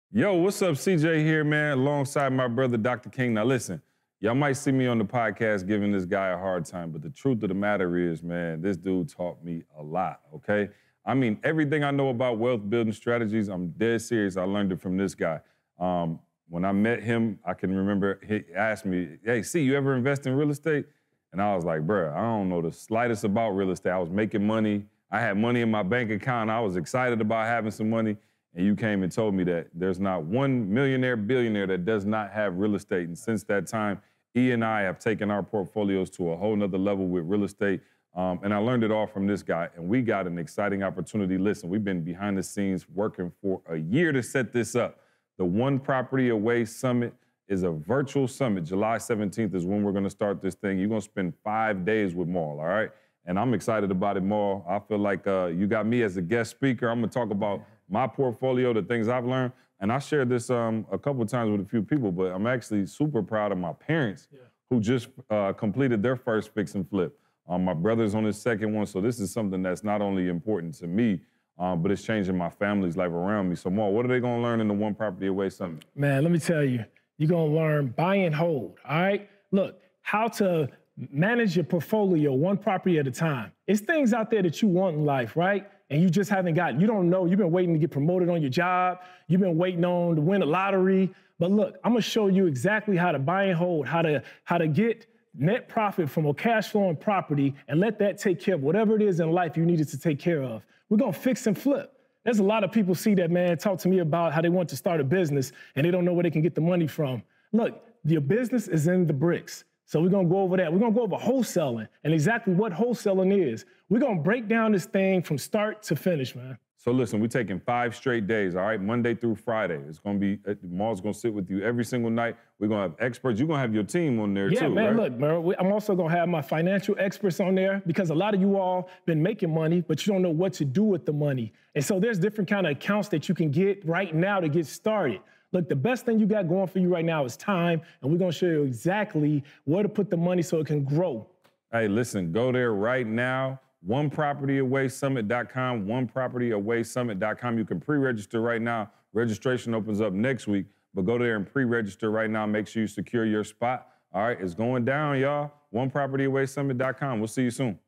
Yo, what's up? CJ here, man, alongside my brother, Dr. King. Now, listen, y'all might see me on the podcast giving this guy a hard time, but the truth of the matter is, man, this dude taught me a lot, okay? I mean, everything I know about wealth building strategies, I'm dead serious. I learned it from this guy. When I met him, I can remember he asked me, hey, C, you ever invest in real estate? And I was like, bruh, I don't know the slightest about real estate. I was making money. I had money in my bank account. I was excited about having some money. And you came and told me that there's not one millionaire, billionaire that does not have real estate. And since that time, E and I have taken our portfolios to a whole nother level with real estate. And I learned it all from this guy. And we got an exciting opportunity. Listen, we've been behind the scenes working for a year to set this up. The One Property Away Summit is a virtual summit. July 17th is when we're going to start this thing. You're going to spend 5 days with Mal, all right? And I'm excited about it, Mal. I feel like you got me as a guest speaker. I'm going to talk about my portfolio, the things I've learned. And I shared this a couple of times with a few people, but I'm actually super proud of my parents who just completed their first fix and flip. My brother's on his second one, so this is something that's not only important to me, but it's changing my family's life around me. So, Mal, what are they gonna learn in the One Property Away Summit? Man, let me tell you, you're gonna learn buy and hold, all right? Look, how to manage your portfolio one property at a time. It's things out there that you want in life, right? And you just haven't got, you don't know, you've been waiting to get promoted on your job, you've been waiting on to win a lottery. But look, I'm gonna show you exactly how to buy and hold, how to get net profit from a cash flowing property and let that take care of whatever it is in life you needed to take care of. We're gonna fix and flip. There's a lot of people see that, man, talk to me about how they want to start a business and they don't know where they can get the money from. Look, your business is in the bricks. So we're gonna go over that. We're gonna go over wholesaling and exactly what wholesaling is. We're gonna break down this thing from start to finish, man. So listen, we're taking 5 straight days, all right? Monday through Friday. It's gonna be, Mal's gonna sit with you every single night. We're gonna have experts. You're gonna have your team on there too, Yeah, man, right? look, man, I'm also gonna have my financial experts on there because a lot of you all been making money, but you don't know what to do with the money. And so there's different kind of accounts that you can get right now to get started. Look, the best thing you got going for you right now is time, and we're gonna show you exactly where to put the money so it can grow. Hey, listen, go there right now, onepropertyawaysummit.com, onepropertyawaysummit.com. You can pre-register right now. Registration opens up next week, but go there and pre-register right now. Make sure you secure your spot. All right, it's going down, y'all. onepropertyawaysummit.com. We'll see you soon.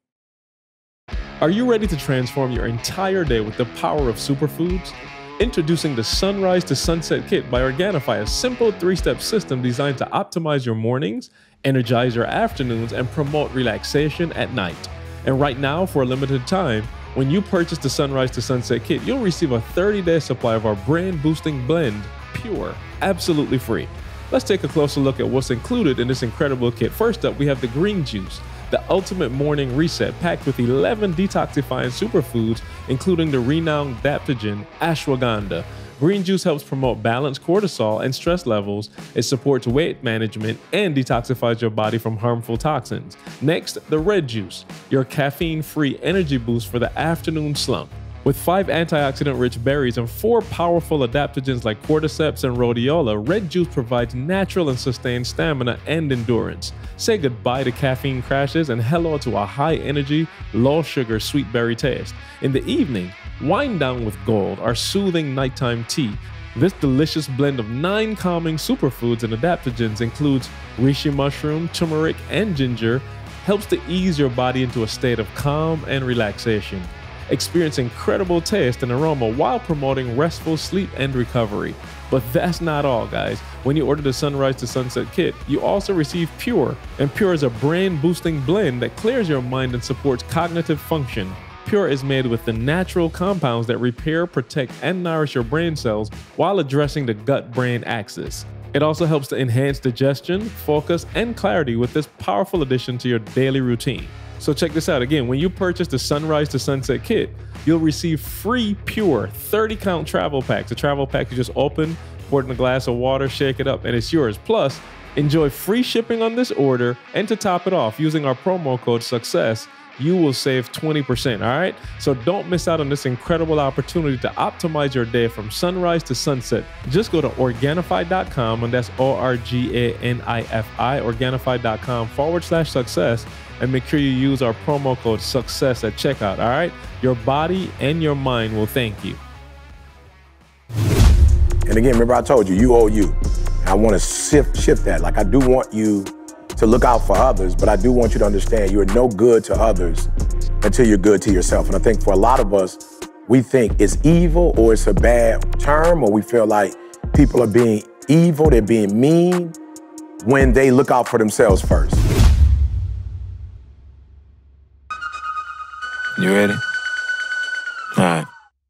Are you ready to transform your entire day with the power of superfoods? Introducing the Sunrise to Sunset Kit by Organifi, a simple 3-step system designed to optimize your mornings, energize your afternoons, and promote relaxation at night. And right now, for a limited time, when you purchase the Sunrise to Sunset Kit, you'll receive a 30-day supply of our brain-boosting blend, Pure, absolutely free. Let's take a closer look at what's included in this incredible kit. First up, we have the green juice, the ultimate morning reset packed with 11 detoxifying superfoods, including the renowned adaptogen ashwagandha. Green juice helps promote balanced cortisol and stress levels. It supports weight management and detoxifies your body from harmful toxins. Next, the red juice, your caffeine-free energy boost for the afternoon slump. With 5 antioxidant-rich berries and 4 powerful adaptogens like cordyceps and rhodiola, red juice provides natural and sustained stamina and endurance. Say goodbye to caffeine crashes and hello to a high-energy, low-sugar sweet berry taste. In the evening, wind down with gold, our soothing nighttime tea. This delicious blend of 9 calming superfoods and adaptogens includes reishi mushroom, turmeric, and ginger, helps to ease your body into a state of calm and relaxation. Experience incredible taste and aroma while promoting restful sleep and recovery. But that's not all, guys. When you order the Sunrise to Sunset Kit, you also receive Pure. And Pure is a brain-boosting blend that clears your mind and supports cognitive function. Pure is made with the natural compounds that repair, protect, and nourish your brain cells while addressing the gut-brain axis. It also helps to enhance digestion, focus, and clarity with this powerful addition to your daily routine. So check this out. Again, when you purchase the Sunrise to Sunset Kit, you'll receive free Pure 30-count travel packs. The travel pack you just open, pour it in a glass of water, shake it up, and it's yours. Plus, enjoy free shipping on this order, and to top it off, using our promo code SUCCESS, you will save 20%, all right? So don't miss out on this incredible opportunity to optimize your day from sunrise to sunset. Just go to Organifi.com, and that's ORGANIFI, Organifi.com/success, and make sure you use our promo code SUCCESS at checkout, all right? Your body and your mind will thank you. And again, remember I told you, you owe you. And I want to shift that. Like I do want you to look out for others, but I do want you to understand you're no good to others until you're good to yourself. And I think for a lot of us, we think it's evil or it's a bad term, or we feel like people are being evil, they're being mean when they look out for themselves first. You ready? All right.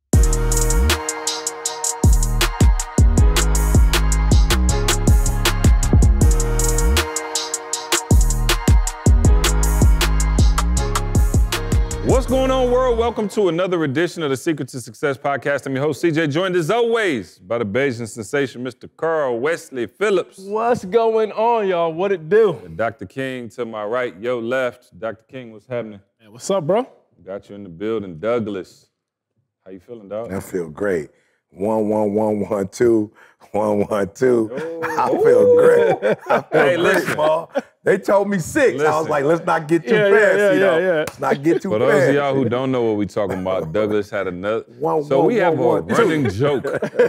What's going on, world? Welcome to another edition of the Secret to Success podcast. I'm your host, CJ, joined as always by the Bayesian sensation, Mr. Carl Wesley Phillips. What's going on, y'all? What it do? And Dr. King to my right, yo left. Dr. King, what's happening? Hey, what's up, bro? Got you in the building. Douglas, how you feeling, dog? I feel great. 1 1 1 1 2 1 1 2. I feel great. I feel great, listen. Paul. They told me 6. I was like, let's not get too fast, you know. Let's not get too For fast. those of y'all who don't know what we're talking about, Douglas had another. We have a running joke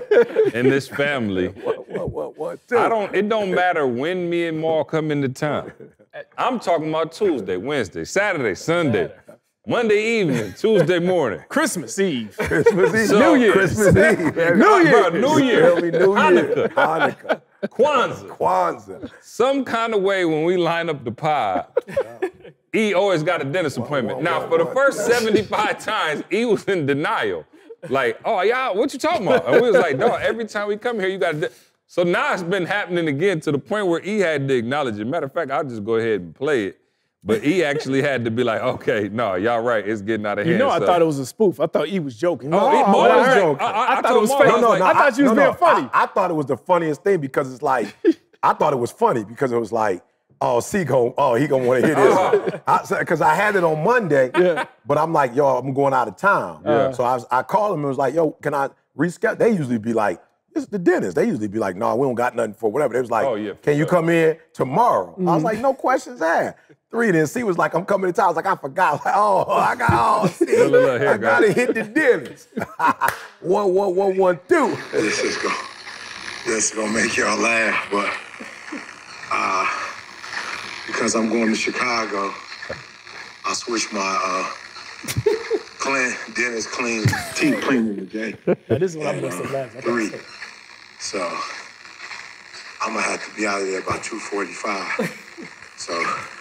in this family. What? It don't matter when me and Maul come into town. I'm talking about Tuesday, Wednesday, Saturday, Sunday, Monday evening, Tuesday morning. Christmas Eve. Christmas Eve. So- New Year. Christmas Eve. New Year. New Year. Hanukkah. Hanukkah. Kwanzaa. Some kind of way when we line up the pod, E always got a dentist appointment. Now, for the first 75 times, E was in denial. Like, oh, y'all, what you talking about? And we was like, dog, every time we come here, you got to. So now it's been happening again to the point where E had to acknowledge it. Matter of fact, I'll just go ahead and play it. But E actually had to be like, okay, no, y'all right, it's getting out of hand. You know, I so. thought it was a spoof. I thought he was joking. Oh, E, Maul I was heard- joking. I thought it was told fake. Maul, I was like, I thought you was being funny. I thought it was the funniest thing because it's like, I thought it was funny because it was like, oh, he gonna want to hear this. Because I had it on Monday, but I'm like, yo, I'm going out of town. So I called him and was like, yo, can I reschedule? They usually be like, it's the dentist. They usually be like, no, we don't got nothing for whatever. They was like, Oh, yeah, for can you sure. come in tomorrow? I was like, no questions asked. 3, then C was like, I'm coming to town. I was like, I forgot. I was like, C. Look, here, I gotta guys. hit the dentist. 1 1 1 1 2. This is gonna make y'all laugh, but because I'm going to Chicago, I switched my dentist teeth cleaning today. That is what I must have laughed. 3. So I'm gonna have to be out of there by 2:45. So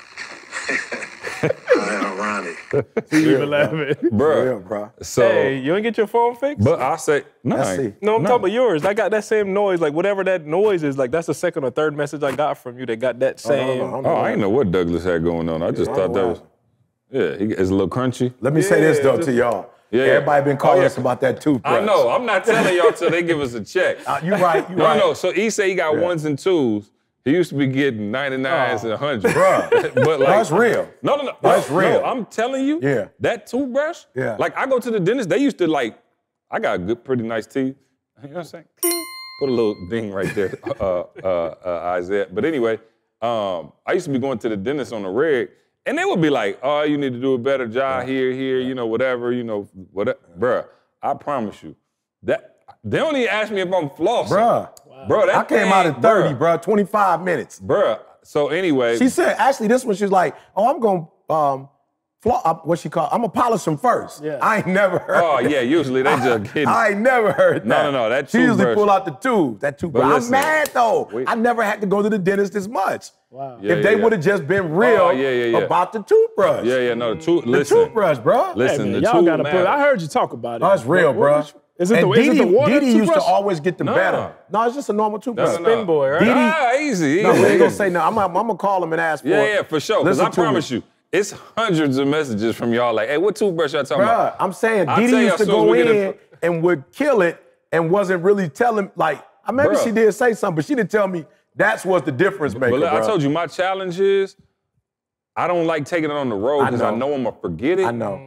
ironic. Even laughing. bruh. Yeah, bro. So, Hey, you ain't get your phone fixed? but I say, no, Let's I ain't. see. No, I'm talking about yours. I got that same noise. Like, whatever that noise is, like, that's the second or third message I got from you that got that same. Oh, I didn't know what Douglas had going on. I just thought that was, it's a little crunchy. Let me say this though to y'all. Yeah. Everybody been calling Oh, yeah. us about that toothbrush. I know. I'm not telling y'all till they give us a check. You right. You No, right. no. So he say he got 1s and 2s. He used to be getting 99s and 100s. Bruh. But like, That's real. No. That's real. No, I'm telling you. Yeah. That toothbrush. Yeah. Like I go to the dentist. They used to like. I got good, pretty nice teeth. You know what I'm saying? Ding. Put a little ding right there, Isaiah. But anyway, I used to be going to the dentist on the reg, and they would be like, "Oh, you need to do a better job here, you know, whatever, whatever." Bruh, I promise you, that they don't even ask me if I'm flossing. Bro, that I came thing, out at 30, bruh, 25 minutes. Bruh. So anyway, She said, actually, this one, she's like, oh, I'm going to, what she called, I'm going to polish them first. Yeah. I ain't never heard oh that. yeah, usually they just kidding. I ain't never heard that. No, that She usually toothbrush- pull out the tube, that toothbrush. I'm listen, mad, though. wait. I never had to go to the dentist this much. Wow. Yeah, If they yeah. would have just been real Oh, yeah. about the toothbrush. Yeah, no, the The toothbrush, bro. Listen, Hey, man, the y'all tooth gotta put. I matter. heard you talk about it. No, it's real, bro. Is it And the water Didi used to toothbrush? always get the No. better. No, it's just a normal toothbrush. Spin boy, right? Didi- Ah, easy. No, we ain't gonna say no. I'm gonna call him and ask for it. Yeah, for sure. Because Listen I to me. promise you, it's hundreds of messages from y'all like, hey, what toothbrush y'all talking Bruh, about? I'm saying I'll Didi tell you used to as soon as go we get in and would kill it and wasn't really telling, like, maybe Bruh. she did say something, but she didn't tell me that's what the difference maker, But look, I bruh. told you, my challenge is I don't like taking it on the road because I know. know I'm going to forget it. I know.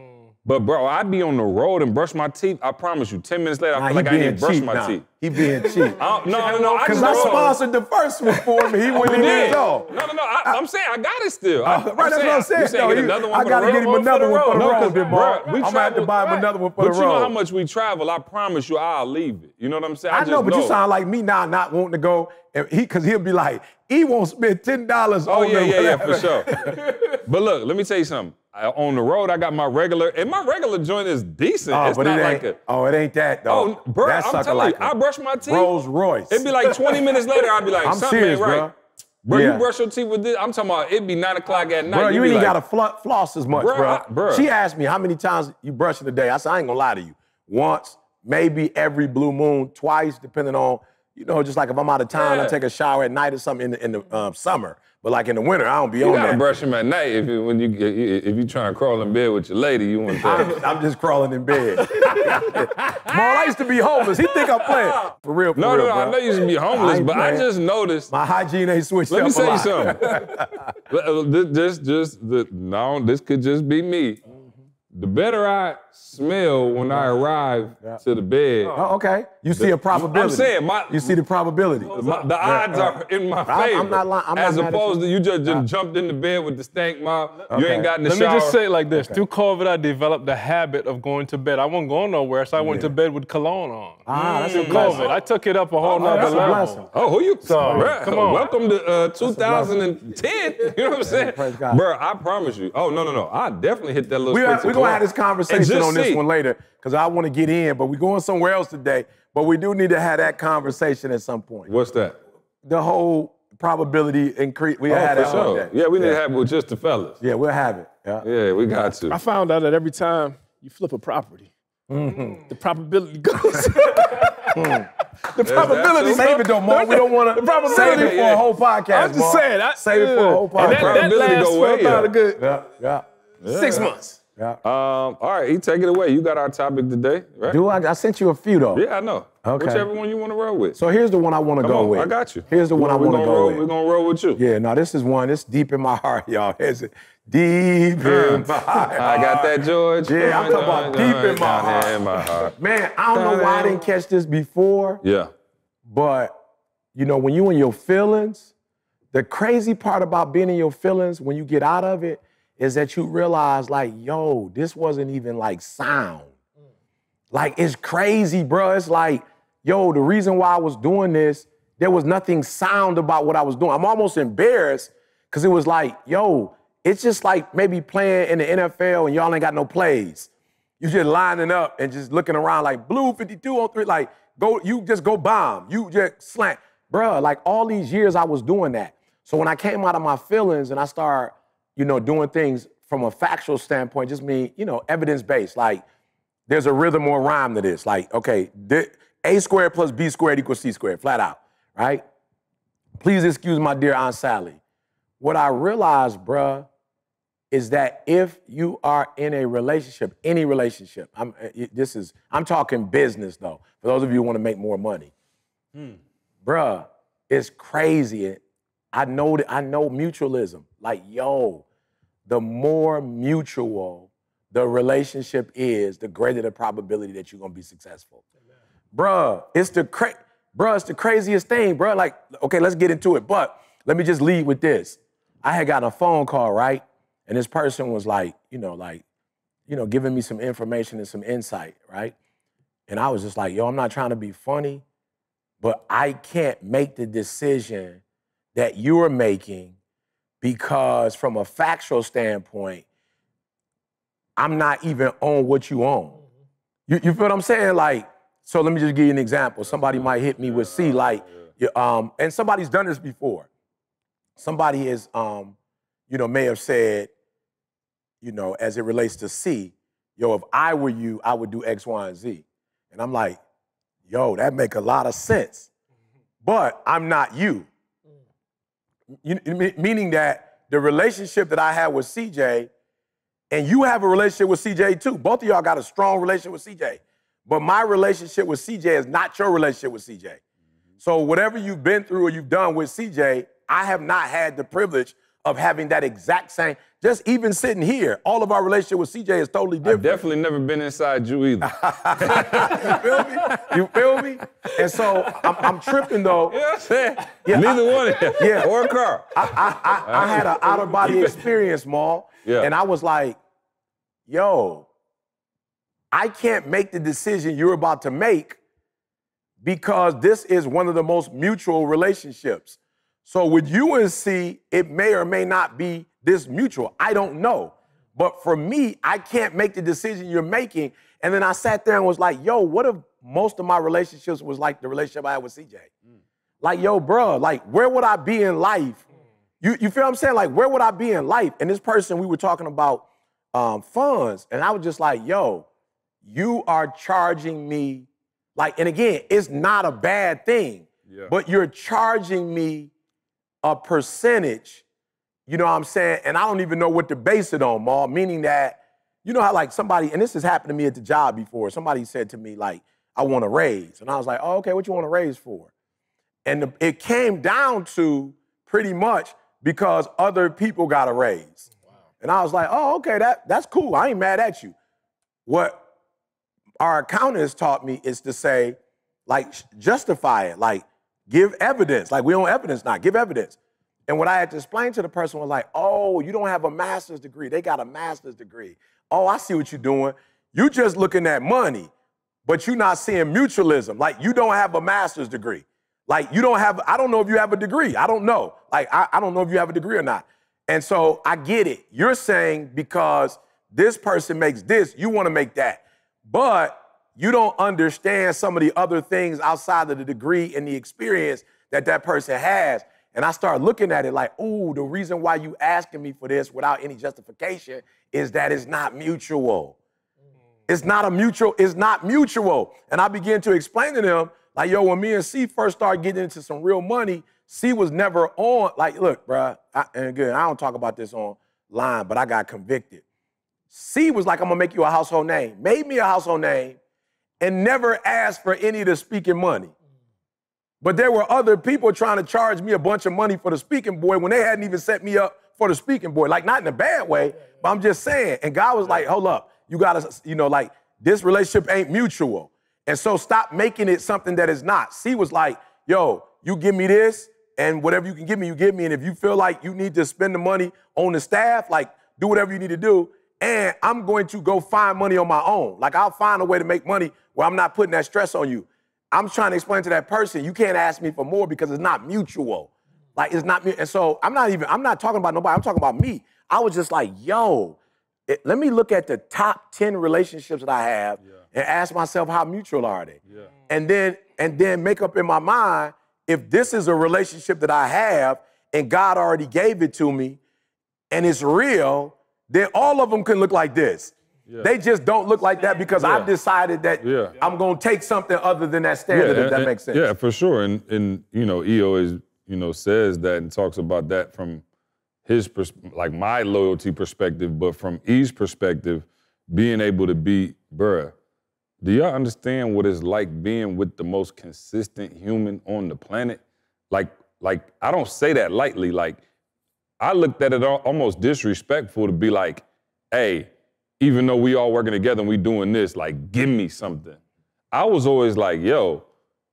But bro, I be on the road and brush my teeth. I promise you, 10 minutes later, I feel like I ain't brush my teeth. He being cheap. No. Because I sponsored the first one for him. He wouldn't even know. No. I'm saying I got it still. Right, that's what I'm saying. You saying get another one I got to get him another one for the road, then, bro. I'm going to have to buy him another one for the road. But you know how much we travel. I promise you, I'll leave it. You know what I'm saying? I know, but you sound like me now not wanting to go. Because he'll be like, he won't spend $10 on yeah, for sure. But look, let me tell you something. On the road, I got my regular, and my regular joint is decent. Oh, it's but not it ain't that, though. Oh, bro, that I'm telling you, I brush my teeth. Rolls Royce. It'd be like 20 minutes later, I'd be like, I'm something serious, ain't right. Bro, you brush your teeth with this? I'm talking about it'd be 9 o'clock at night. Bro, you ain't like, got to floss as much, bro. She asked me how many times you brush in a day. I said, I ain't going to lie to you. Once, maybe every blue moon, twice, depending on, just like if I'm out of town, I take a shower at night or something in the summer. But like in the winter, I don't be on that. You gotta brush them at night if you trying to crawl in bed with your lady. You want that? I'm just crawling in bed. Mom, I used to be homeless. He think I'm playing. For real, No, bro. I know you used to be homeless, but I just noticed. My hygiene ain't switched up a lot. Let me say something. This could just be me. The better I smell when I arrive to the bed. Oh, okay. You see a probability. I'm saying you see the probability. The odds are in my favor. I'm not lying. As opposed to you just jumped in the bed with the stank mouth. You ain't got in the shower. Let me just say it like this. Through COVID, I developed the habit of going to bed. I wasn't going nowhere, so I went to bed with cologne on. That's a COVID. I took it up a whole nother level. Oh, who you? Come on. Welcome to 2010. You know what I'm saying? Bro, I promise you. Oh, no. I definitely hit that little We're going to have this conversation on this one later because I want to get in, but we're going somewhere else today. But we do need to have that conversation at some point. What's that? The whole probability increase. We had that sure. one day. Yeah, we need to have it with just the fellas. Yeah, we'll have it. Yeah, we got to. I found out that every time you flip a property, the probability goes. The probability. Save it though, Mark. We don't want to save it for a whole podcast. I'm just saying. Save it for a whole podcast. That lasts for about a good 6 months. Yeah. All right, take it away. You got our topic today, right? Do I sent you a few though. Yeah, I know. Okay. Whichever one you want to roll with. So here's the one I want to go with. I got you. Here's the one I want to go with. We're going to roll with you. Yeah, no, this is one. It's deep in my heart, y'all. It's deep in my heart. I got that, George. Yeah, I'm talking about deep in my heart. Man, I don't know why I didn't catch this before. Yeah. But, when you in your feelings, the crazy part about being in your feelings when you get out of it is that you realize, this wasn't even sound. It's crazy, bro. It's like, the reason why I was doing this, there was nothing sound about what I was doing. I'm almost embarrassed because it was it's just like maybe playing in the NFL and y'all ain't got no plays. You just lining up and just looking around like blue 52 on 3, you just go bomb. You just slant. Bruh, all these years I was doing that. So when I came out of my feelings and I started, doing things from a factual standpoint, just mean, evidence-based. There's a rhythm or rhyme to this. Okay, A squared plus B squared equals C squared, flat out, right? Please excuse my dear Aunt Sally. What I realized, bruh, is that if you are in a relationship, any relationship, I'm talking business though, for those of you who want to make more money. Bruh, it's crazy. I know mutualism. The more mutual the relationship is, the greater the probability that you're gonna be successful. Bruh, it's the craziest thing, bruh. Okay, let's get into it. But let me just lead with this. I had gotten a phone call, right? And this person was giving me some information and some insight, right? And I was just like, I'm not trying to be funny, but I can't make the decision that you're making because from a factual standpoint, I'm not even on what you own. You feel what I'm saying? So let me just give you an example. Somebody might hit me with C, and somebody's done this before. Somebody is, may have said, as it relates to C, if I were you, I would do X, Y, and Z. And I'm like, that make a lot of sense. But I'm not you. Meaning that the relationship that I had with CJ, and you have a relationship with CJ too. Both of y'all got a strong relationship with CJ. But my relationship with CJ is not your relationship with CJ. So whatever you've been through or you've done with CJ, I have not had the privilege of having that exact same, just even sitting here, all of our relationship with CJ is totally different. I've definitely never been inside you either. You feel me? You feel me? And so I'm tripping though. You know what I'm saying? Yeah, Neither one of them. Yeah. Or a car. I had an out-of-body experience, Maul. Yeah. And I was like, yo, I can't make the decision you're about to make because this is one of the most mutual relationships. So with you and C, it may or may not be this mutual. I don't know. But for me, I can't make the decision you're making. And then I sat there and was like, yo, what if most of my relationships was like the relationship I had with CJ? Like, yo, bro, like, where would I be in life? You feel what I'm saying? Like, where would I be in life? And this person, we were talking about funds. And I was just like, yo, you are charging me, like, and again, it's not a bad thing, but you're charging me a percentage, you know what I'm saying? And I don't even know what to base it on, Maul, meaning that, you know how like somebody, and this has happened to me at the job before, somebody said to me like, I want a raise. And I was like, oh, okay, what you want a raise for? And it came down to pretty much because other people got a raise. Wow. And I was like, oh, okay, that's cool. I ain't mad at you. What our accountants taught me is to say, like, justify it, like, give evidence. Like, we don't evidence now, give evidence. And what I had to explain to the person was like, oh, you don't have a master's degree. They got a master's degree. Oh, I see what you're doing. You just looking at money, but you're not seeing mutualism. Like, you don't have a master's degree. Like, you don't have, I don't know if you have a degree. I don't know. Like, I don't know if you have a degree or not. And so I get it. You're saying because this person makes this, you want to make that. But you don't understand some of the other things outside of the degree and the experience that that person has. And I start looking at it like, ooh, the reason why you asking me for this without any justification is that it's not mutual. It's not mutual. And I began to explain to them, like, yo, when me and C first started getting into some real money, C was never on, like, look, bruh, and again, I don't talk about this online, but I got convicted. C was like, I'm gonna make you a household name, made me a household name, and never asked for any of the speaking money. But there were other people trying to charge me a bunch of money for the speaking boy when they hadn't even set me up for the speaking boy. Like, not in a bad way, but I'm just saying. And God was like, hold up, you gotta, you know, like, this relationship ain't mutual. And so stop making it something that is not. C was like, yo, you give me this, and whatever you can give me, you give me. And if you feel like you need to spend the money on the staff, like, do whatever you need to do. And I'm going to go find money on my own. Like, I'll find a way to make money where I'm not putting that stress on you. I'm trying to explain to that person, you can't ask me for more because it's not mutual. Like, it's not, and so I'm not talking about nobody, I'm talking about me. I was just like, yo, let me look at the top 10 relationships that I have and ask myself, how mutual are they? And then make up in my mind, if this is a relationship that I have and God already gave it to me and it's real, then all of them can look like this. They just don't look like that because I've decided that I'm going to take something other than that standard, if that makes sense. Yeah, for sure. And you know, E always, you know, says that and talks about that from his, like my loyalty perspective, but from E's perspective, being able to be, bruh, do y'all understand what it's like being with the most consistent human on the planet? Like I don't say that lightly. Like, I looked at it almost disrespectful to be like, hey, even though we all working together and we doing this, like, give me something. I was always like, yo,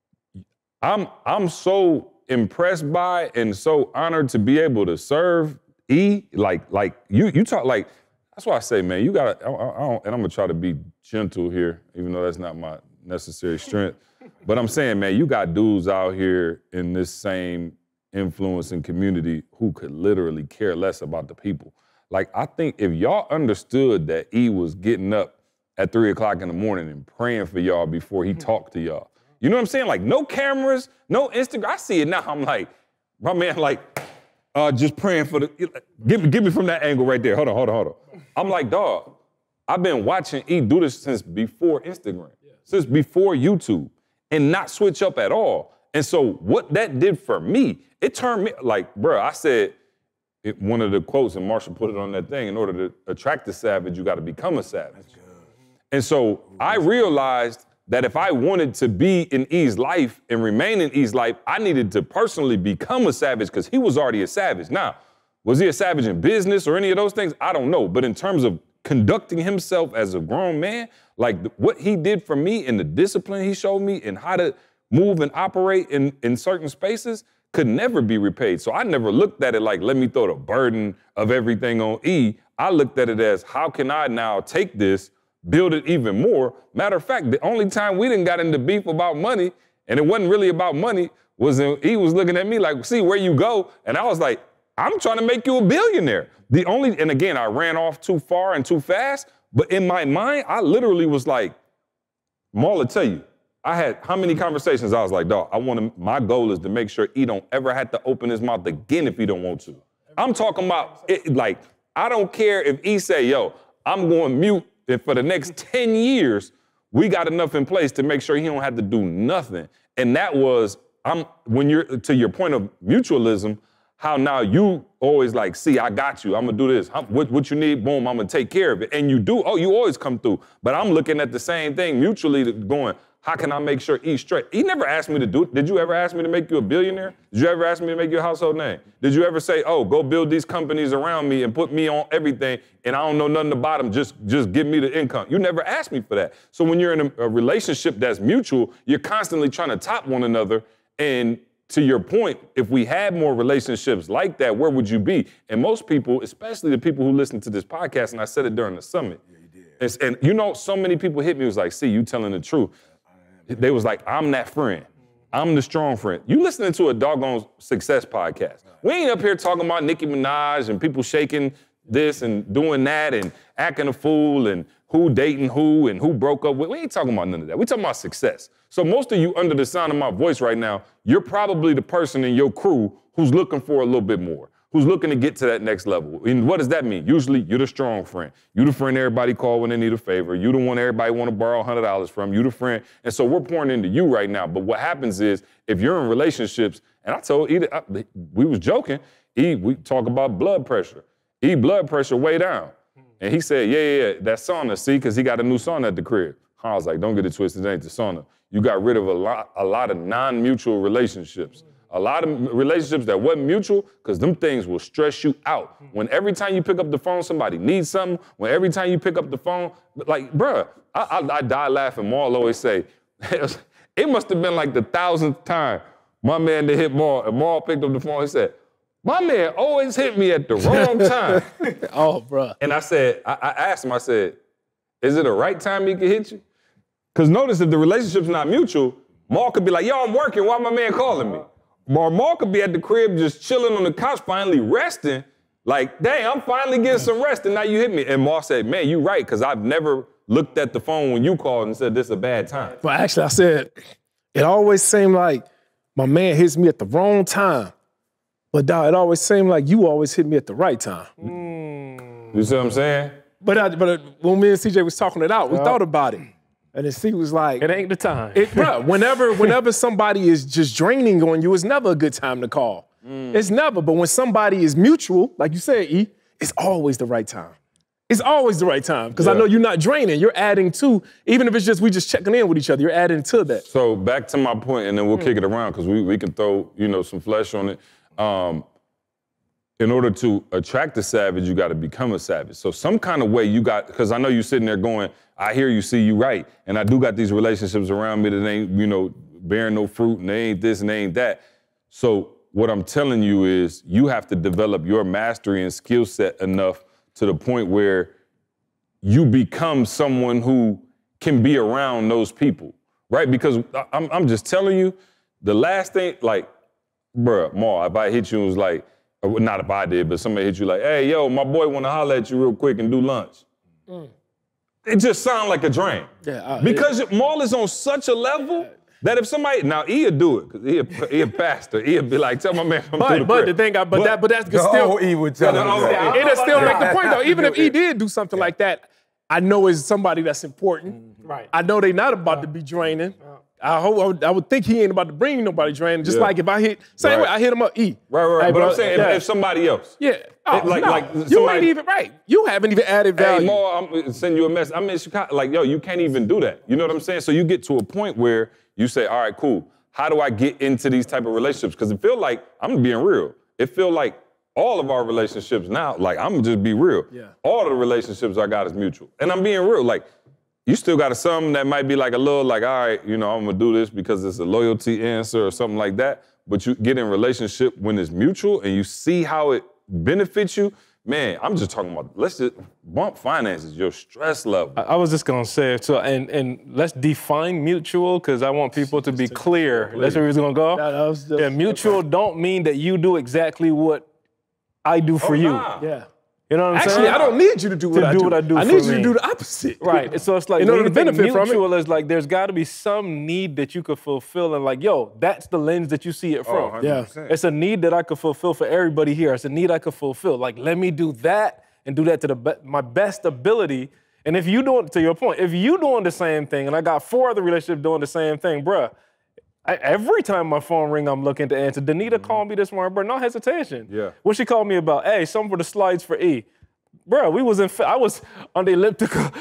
I'm so impressed by and so honored to be able to serve E. Like you talk, like, that's why I say, man, you gotta, and I'm gonna try to be gentle here, even though that's not my necessary strength. But I'm saying, man, you got dudes out here in this same influence and community who could literally care less about the people. Like, I think if y'all understood that E was getting up at 3 o'clock in the morning and praying for y'all before he talked to y'all. You know what I'm saying? Like, no cameras, no Instagram. I see it now. I'm like, my man, like, just praying for the, give me from that angle right there. Hold on. I'm like, dog, I've been watching E do this since before Instagram, since before YouTube, and not switch up at all. And so what that did for me, it turned me, like, bro, I said, one of the quotes, and Marshall put it on that thing, in order to attract the savage, you got to become a savage. And so I realized that if I wanted to be in E's life and remain in E's life, I needed to personally become a savage because he was already a savage. Now, Was he a savage in business or any of those things? I don't know. But in terms of conducting himself as a grown man, like what he did for me and the discipline he showed me and how to move and operate in certain spaces could never be repaid. So I never looked at it like, let me throw the burden of everything on E. I looked at it as, how can I now take this, build it even more? Matter of fact, the only time we didn't got into beef about money, and it wasn't really about money, was he was looking at me like, see where you go? And I was like, I'm trying to make you a billionaire. And again, I ran off too far and too fast, but in my mind, I literally was like, Maul will tell you, I had how many conversations? I was like, dog, my goal is to make sure he don't ever have to open his mouth again if he don't want to. I'm talking about, I don't care if he say, yo, I'm going mute, and for the next 10 years, we got enough in place to make sure he don't have to do nothing. And that was, when you're, to your point of mutualism, how now you always like, see, I got you, I'm gonna do this. What you need, boom, I'm gonna take care of it. And you do, you always come through. But I'm looking at the same thing mutually going, how can I make sure he's straight? He never asked me to do it. Did you ever ask me to make you a billionaire? Did you ever ask me to make you a household name? Did you ever say, go build these companies around me and put me on everything and I don't know nothing about them, just give me the income? You never asked me for that. So when you're in a relationship that's mutual, you're constantly trying to top one another. And to your point, if we had more relationships like that, where would you be? And most people, especially the people who listen to this podcast, and I said it during the summit, and so many people hit me, was like, see, you telling the truth. They was like, I'm that friend. I'm the strong friend. You listening to a doggone success podcast. We ain't up here talking about Nicki Minaj and people shaking this and doing that and acting a fool and who dating who and who broke up with. We ain't talking about none of that. We talking about success. So most of you under the sound of my voice right now, you're probably the person in your crew who's looking for a little bit more, who's looking to get to that next level. And what does that mean? Usually, you're the strong friend. You're the friend everybody call when they need a favor. You're the one everybody want to borrow $100 from. You're the friend. And so we're pouring into you right now. But what happens is, if you're in relationships, and I told E, we was joking, we talk about blood pressure. Blood pressure way down. And he said, yeah, that sauna, see, because he got a new sauna at the crib. I was like, don't get it twisted, it ain't the sauna. You got rid of a lot of non-mutual relationships. A lot of relationships that wasn't mutual, because them things will stress you out. When every time you pick up the phone, somebody needs something. When every time you pick up the phone, like, bruh, I die laughing. Maul always say, it must have been like the 1,000th time my man to hit Maul, and Maul picked up the phone and said, my man always hit me at the wrong time. Oh, bruh. And I said, I asked him, I said, is it a right time he can hit you? Because notice if the relationship's not mutual, Maul could be like, yo, I'm working, why my man calling me? Maul could be at the crib just chilling on the couch, finally resting, like, dang, I'm finally getting some rest, and now you hit me. And Maul said, man, you right, because I've never looked at the phone when you called and said this is a bad time. But actually, I said, it always seemed like my man hits me at the wrong time. But dog, it always seemed like you always hit me at the right time. You see what I'm saying? But when me and CJ was talking it out, we thought about it. And then C was like, It ain't the time. Bro, whenever somebody is just draining on you, it's never a good time to call. It's never. But when somebody is mutual, like you said, E, it's always the right time. It's always the right time. Because I know you're not draining. You're adding to, even if it's just we just checking in with each other, you're adding to that. So back to my point, and then we'll kick it around, because we can throw, some flesh on it. In order to attract a savage, you got to become a savage. So some kind of way you got, because I know you sitting there going, I hear you, see you right. And I do got these relationships around me that ain't, bearing no fruit, and they ain't this and they ain't that. So what I'm telling you is you have to develop your mastery and skill set enough to the point where you become someone who can be around those people, right? Because I'm just telling you, the last thing, like, bruh, Maul, if I hit you and was like, not if I did, but somebody hit you like, hey, yo, my boy want to holler at you real quick and do lunch. It just sound like a drain. Because Maul is on such a level that if somebody, now he'll do it, because he a pastor. He'll be like, tell my man from through the But crib. the thing, but that's still, E would tell him. it'll still make the point though. Even if he did do something like that, I know it's somebody that's important. Right. I know they not about to be draining. I would think he ain't about to bring nobody draining. Just like if I hit, same way I hit him up, E. Right. Hey, but bro, I'm saying if somebody else. Yeah. Oh, Like you somebody- ain't even right. You haven't even added value. Hey, Maul, I'm gonna send you a message. I'm in Chicago. Like, yo, you can't even do that. You know what I'm saying? So you get to a point where you say, all right, cool. How do I get into these type of relationships? Because it feel like, I'm being real, it feel like all of our relationships now, like, I'm gonna just be real. Yeah. All of the relationships I got is mutual. And I'm being real, like, you still got some that might be like a little like, all right, you know, I'm gonna do this because it's a loyalty answer or something like that. But you get in relationship when it's mutual and you see how it benefits you. Man, I'm just talking about, let's just bump finances, your stress level. I was just gonna say, so and let's define mutual, because I want people to be clear. That's where we was gonna go. Yeah, mutual don't mean that you do exactly what I do for you. Nah. Yeah. You know what I'm Actually, saying? I don't need you to do what I do. for I need you me. to do the opposite. Right. So it's like, in order to when you think benefit from it. mutual is like, there's got to be some need that you could fulfill, and like, yo, that's the lens that you see it from. 100%. It's a need that I could fulfill for everybody here. It's a need I could fulfill. Like, let me do that and do that to my best ability. And if you doing, to your point, if you doing the same thing, and I got 4 other relationships doing the same thing, bruh, every time my phone ring, I'm looking to answer. Danita called me this morning, bro, no hesitation. Yeah. What she called me about? Hey, something for the slides for E. Bro, I was on the elliptical.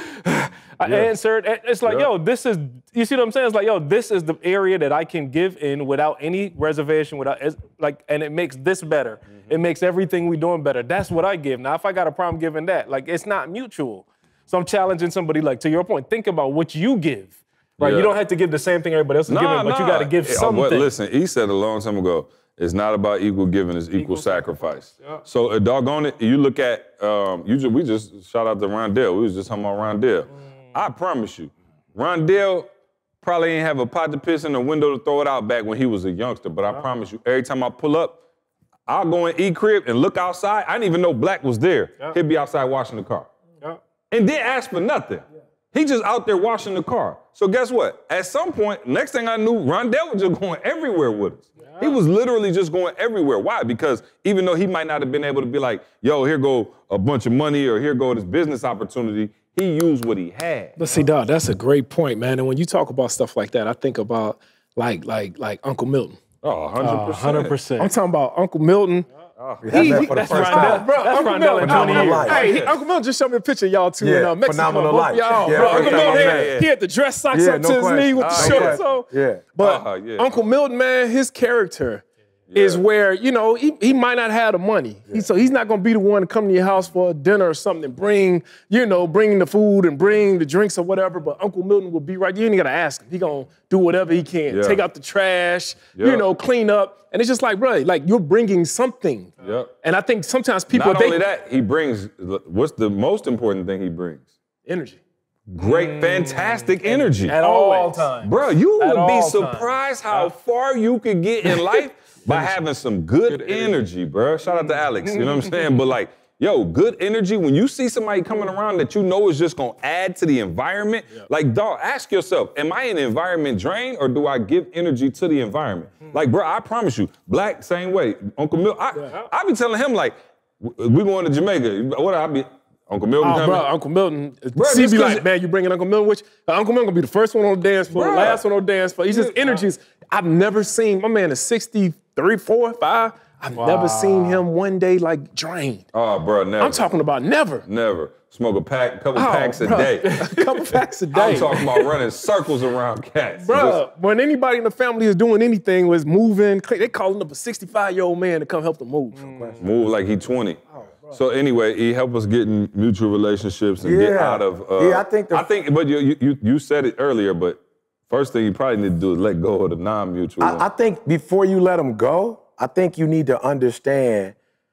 I answered. It's like, yo, this is, you see what I'm saying? It's like, yo, this is the area that I can give in without any reservation, and it makes this better. It makes everything we doing better. That's what I give. Now, if I got a problem giving that, like, it's not mutual. So I'm challenging somebody, like, to your point, think about what you give. Right? Yeah. You don't have to give the same thing everybody else is giving, but you got to give something. But listen, he said a long time ago, it's not about equal giving, it's equal sacrifice. Yeah. So, doggone it, you look at, we just shout out to Rondell. We was just talking about Rondell. I promise you, Rondell probably ain't have a pot to piss in a window to throw it out back when he was a youngster, but I promise you, every time I pull up, I'll go in E-Crib and look outside. I didn't even know Black was there. Yeah. He'd be outside washing the car. Yeah. And didn't ask for nothing. Yeah. He just out there washing the car. So guess what? At some point, next thing I knew, Rondell was just going everywhere with us. Yeah. He was literally just going everywhere. Why? Because even though he might not have been able to be like, yo, here go a bunch of money or here go this business opportunity, he used what he had. But see, dog, that's a great point, man. And when you talk about stuff like that, I think about like Uncle Milton. Oh, 100%. 100%. I'm talking about Uncle Milton. That's Rondell. Bro, That's Uncle Rondell Milton. in 20 years. Hey, Uncle Milton just showed me a picture of y'all two in Mexico. Phenomenal life. Y'all, Yeah, bro, first Uncle time I Milton, met. he had the dress socks up to his knee with the shorts on. Yeah. But Uncle Milton, man, his character is where, you know, he might not have the money. So he's not going to be the one to come to your house for a dinner or something and bring the food and bring the drinks or whatever. But Uncle Milton will be right. You ain't got to ask him. He going to do whatever he can. Take out the trash, clean up. And it's just like, bro, like you're bringing something. Yep. And I think sometimes people Not only that, he brings, what's the most important thing he brings? Energy. Great, fantastic energy. At all times. Bro, you At would be all surprised how far you could get in life by having some good energy, bro. Shout out to Alex, you know what I'm saying? But like, yo, good energy, when you see somebody coming around that you know is just gonna add to the environment, like, dog, ask yourself, am I an environment drain or do I give energy to the environment? Like, bro, I promise you, Black, same way. Uncle Milton, I be telling him, like, we going to Jamaica. What I be, Uncle Milton coming? Bro, Uncle Milton. Bro, he be like, man, you bringing Uncle Milton with you? Uncle Milton gonna be the first one on the dance floor, Bro. last one on the dance floor. He's just energies. I've never seen, my man is 63, 4, 5. I've never seen him one day like drained. Oh, bro, never. I'm talking about never. Never. Smoke a couple packs a day. A couple packs a day. I'm talking about running circles around cats. Bro, when anybody in the family is doing anything, was moving, they calling up a 65-year-old man to come help them move. Move like he 20. So anyway, he helped us get in mutual relationships and get out of. I think. But you said it earlier. But first thing you probably need to do is let go of the non-mutual. I think before you let them go, I think you need to understand,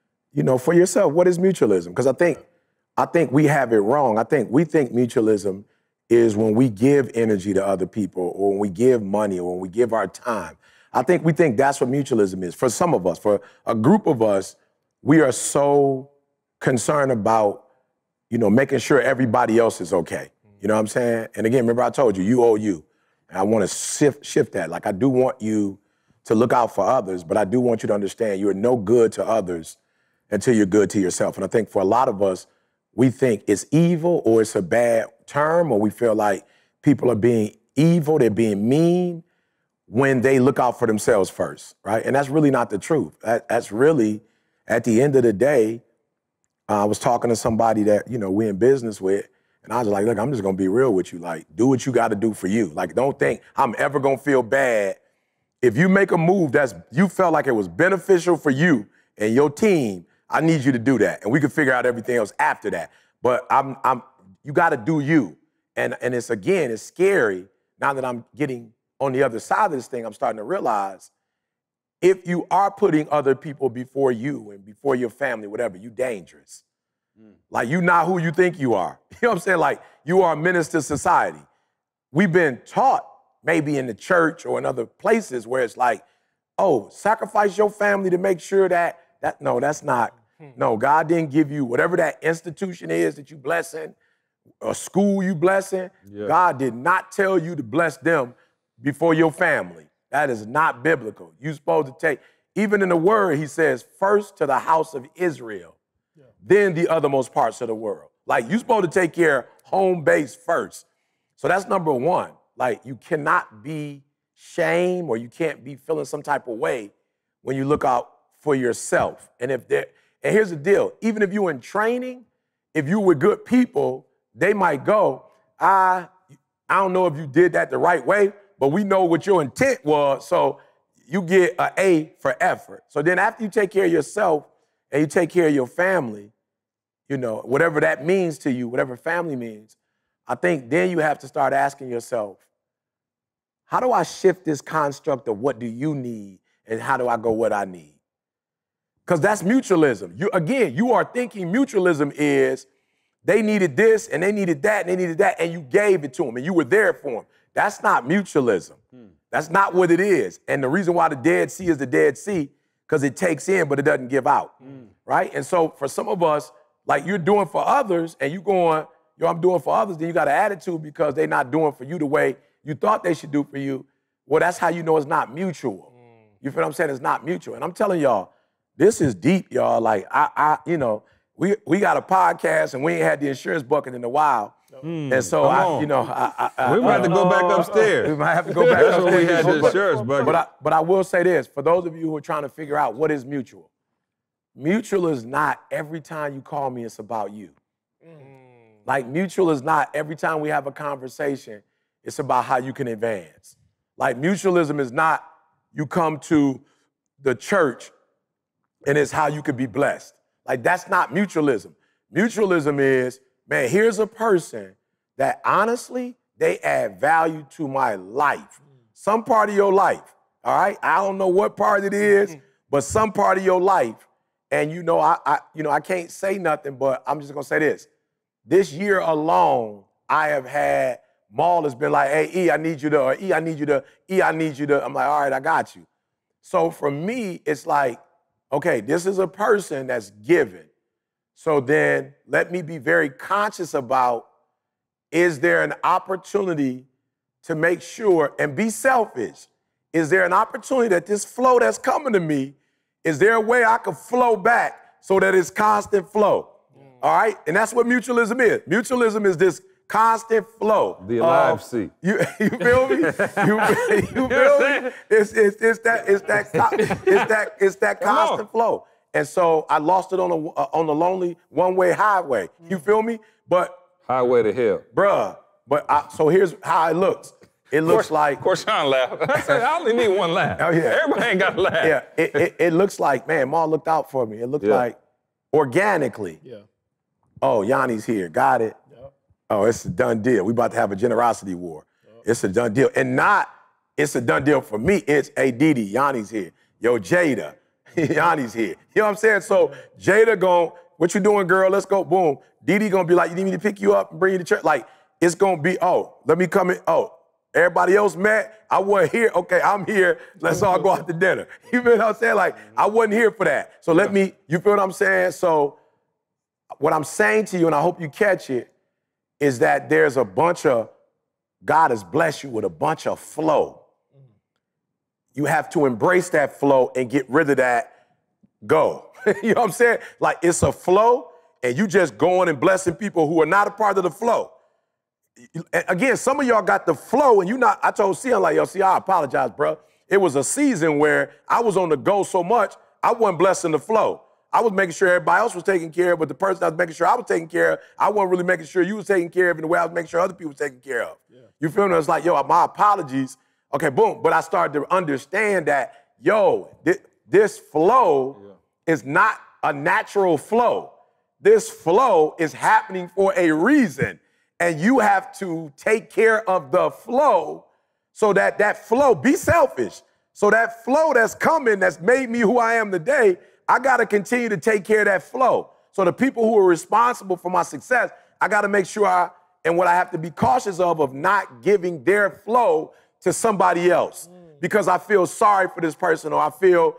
for yourself, what is mutualism? Because I think we have it wrong. We think mutualism is when we give energy to other people, or when we give money, or when we give our time. We think that's what mutualism is. For some of us, for a group of us, we are so concerned about, making sure everybody else is okay. You know what I'm saying? And again, remember I told you, you owe you. And I want to shift that. Like, I do want you to look out for others, but I do want you to understand you're no good to others until you're good to yourself. And I think for a lot of us, we think it's evil or it's a bad term, or we feel like people are being evil, they're being mean when they look out for themselves first, right? And that's really not the truth. That's really, at the end of the day, I was talking to somebody that, we're in business with, and I was like, look, I'm just gonna be real with you. Like, do what you gotta do for you. Like, don't think I'm ever gonna feel bad if you make a move you felt like it was beneficial for you and your team. I need you to do that. And we can figure out everything else after that. But you got to do you. And it's scary now that I'm getting on the other side of this thing. I'm starting to realize if you are putting other people before you and before your family, whatever, you dangerous. Like, you not who you think you are. You know what I'm saying? Like, you are a menace to society. We've been taught, maybe in the church or in other places, where it's like, oh, sacrifice your family to make sure no, that's not. No, God didn't give you whatever that institution is that you blessing, a school you blessing. Yeah. God did not tell you to bless them before your family. That is not biblical. You're supposed to take, even in the word, he says, first to the house of Israel, then the othermost parts of the world. Like, you're supposed to take care of home base first. So that's number one. Like, you cannot be shame, or you can't be feeling some type of way when you look out for yourself. And here's the deal, even if you're in training, if you were good people, they might go, I don't know if you did that the right way, but we know what your intent was, so you get an A for effort. So then after you take care of yourself and you take care of your family, you know, whatever that means to you, whatever family means, I think then you have to start asking yourself, how do I shift this construct of what do you need and how do I go what I need? Because that's mutualism. You are thinking mutualism is they needed this and they needed that and they needed that, and you gave it to them and you were there for them. That's not mutualism. That's not what it is. And the reason why the Dead Sea is the Dead Sea, because it takes in, but it doesn't give out, right? And so for some of us, like, you're doing for others and you going, yo, I'm doing for others, then you got an attitude because they're not doing for you the way you thought they should do for you. Well, that's how you know it's not mutual. You feel what I'm saying? It's not mutual. And I'm telling y'all, this is deep, y'all. Like, you know, we got a podcast and we ain't had the insurance bucket in a while. And so we might have to go back upstairs. We might have to go back upstairs. That's when we had the insurance bucket. But I will say this, for those of you who are trying to figure out what is mutual. Mutual is not every time you call me, it's about you. Like, mutual is not every time we have a conversation, it's about how you can advance. Like, mutualism is not you come to the church and it's how you could be blessed. Like, that's not mutualism. Mutualism is, man, here's a person that honestly, they add value to my life. Some part of your life, all right? I don't know what part it is, but some part of your life. And you know, I can't say nothing, but I'm just gonna say this. This year alone, I have had Maul has been like, hey, E, I need you to, or E, I need you to, E, I need you to. I'm like, all right, I got you. So for me, it's like, okay, this is a person that's given. So then let me be very conscious about, is there an opportunity to make sure, and be selfish, is there an opportunity that this flow that's coming to me, is there a way I can flow back so that it's constant flow? All right? And that's what mutualism is. Mutualism is this constant flow. The alive sea. You feel me? You feel me? It's that constant flow. And so I lost it on the lonely one-way highway. You feel me? But highway to hell. Bruh. So here's how it looks. It looks like... Korshawn laughed. I said, I only need one laugh. Oh, yeah. Everybody ain't got to laugh. Yeah, it looks like, man, Ma looked out for me. It looked like organically. Yeah. Oh, Yanni's here. Got it. Yep. Oh, it's a done deal. We about to have a generosity war. Yep. It's a done deal. And not, it's a done deal for me. It's, hey, Didi, Yanni's here. Yo, Jada, Yanni's here. You know what I'm saying? So Jada going, what you doing, girl? Let's go. Boom. Didi going to be like, you need me to pick you up and bring you to church? Like, it's going to be, oh, let me come in. Oh, everybody else met? I wasn't here. Okay, I'm here. Let's all go out to dinner. You feel what I'm saying? Like, I wasn't here for that. So let me, you feel what I'm saying? So what I'm saying to you, and I hope you catch it, is that there's a bunch of, God has blessed you with a bunch of flow. You have to embrace that flow and get rid of that go. You know what I'm saying? Like, it's a flow, and you just going and blessing people who are not a part of the flow. Again, some of y'all got the flow, and you not, I told Sion, like, yo, see, I apologize, bro. It was a season where I was on the go so much, I wasn't blessing the flow. I was making sure everybody else was taken care of, but the person I was making sure I was taken care of, I wasn't really making sure you was taken care of in the way I was making sure other people was taken care of. Yeah. You feel me? It's like, yo, my apologies. Okay, boom. But I started to understand that, yo, this flow is not a natural flow. This flow is happening for a reason. And you have to take care of the flow so that that flow, be selfish. So that flow that's coming, that's made me who I am today, I got to continue to take care of that flow. So the people who are responsible for my success, I got to make sure and what I have to be cautious of not giving their flow to somebody else because I feel sorry for this person or I feel,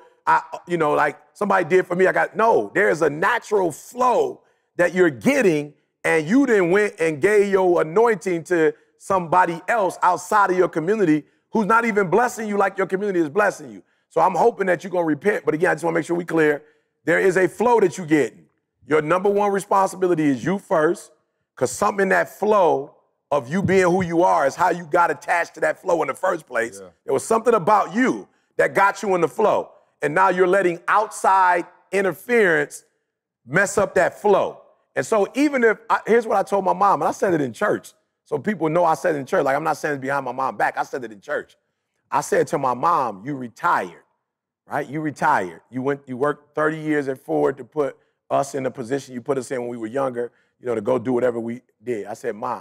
like somebody did for me. No, there's a natural flow that you're getting and you then went and gave your anointing to somebody else outside of your community who's not even blessing you like your community is blessing you. So I'm hoping that you're going to repent. But again, I just want to make sure we're clear. There is a flow that you're getting. Your number one responsibility is you first, because something in that flow of you being who you are is how you got attached to that flow in the first place. Yeah. There was something about you that got you in the flow. And now you're letting outside interference mess up that flow. And so even if, here's what I told my mom, and I said it in church, so people know I said it in church. Like, I'm not saying it behind my mom's back. I said it in church. I said to my mom, you retired, right? You retired. You worked 30 years at Ford to put us in the position you put us in when we were younger, to go do whatever we did. I said, Mom,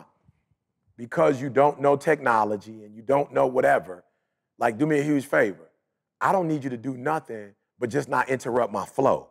because you don't know technology and you don't know whatever, like, do me a huge favor. I don't need you to do nothing but just not interrupt my flow.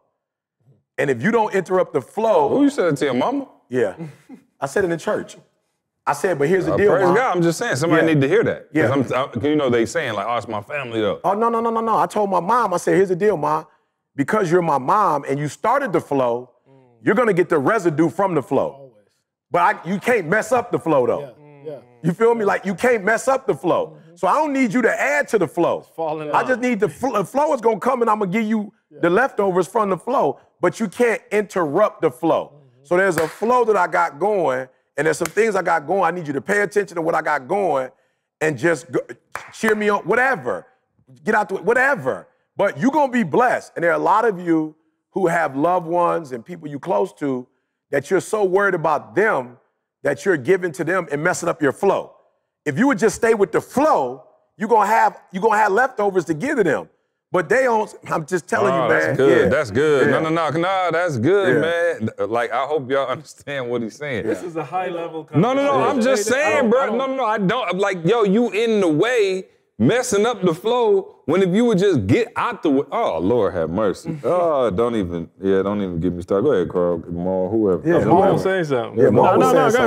And if you don't interrupt the flow. Who you said it to your mama? Yeah. I said it in church. I said, but here's the deal, praise Mom. God, I'm just saying, somebody need to hear that. Yeah. They saying, like, oh, it's my family, though. Oh, no. I told my mom, I said, here's the deal, Mom. Because you're my mom and you started the flow, you're going to get the residue from the flow. Always. But you can't mess up the flow, though. Yeah. You feel me? Like, you can't mess up the flow. So I don't need you to add to the flow. I just need the flow is going to come and I'm going to give you the leftovers from the flow, but you can't interrupt the flow. So there's a flow that I got going, and there's some things I got going. I need you to pay attention to what I got going and just cheer me on, whatever. Get out to it, whatever. But you're going to be blessed. And there are a lot of you who have loved ones and people you close to that you're so worried about them that you're giving to them and messing up your flow. If you would just stay with the flow, you're gonna have leftovers to give to them. But they don't, I'm just telling you, man. That's good. Yeah. That's good. Yeah. No, that's good, man. Like, I hope y'all understand what he's saying. This is a high level conversation. No, I'm just saying, bro. No, I don't. Like, yo, you in the way, messing up the flow, when if you would just get out the way. Oh, Lord have mercy. Oh, don't even get me started. Go ahead, Carl, Maul, whoever. Yeah, Maul say something. Yeah, Maul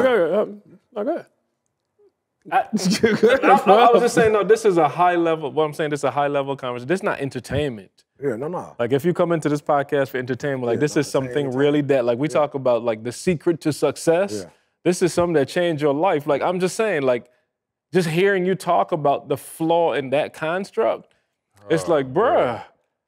go ahead. I was just saying, no, this is a high level, this is a high level conversation. This is not entertainment. Yeah, no. Like, if you come into this podcast for entertainment, like, this is something really that, like, we talk about, like, the secret to success. Yeah. This is something that changed your life. Like, I'm just saying, like, just hearing you talk about the flaw in that construct, it's like, bruh,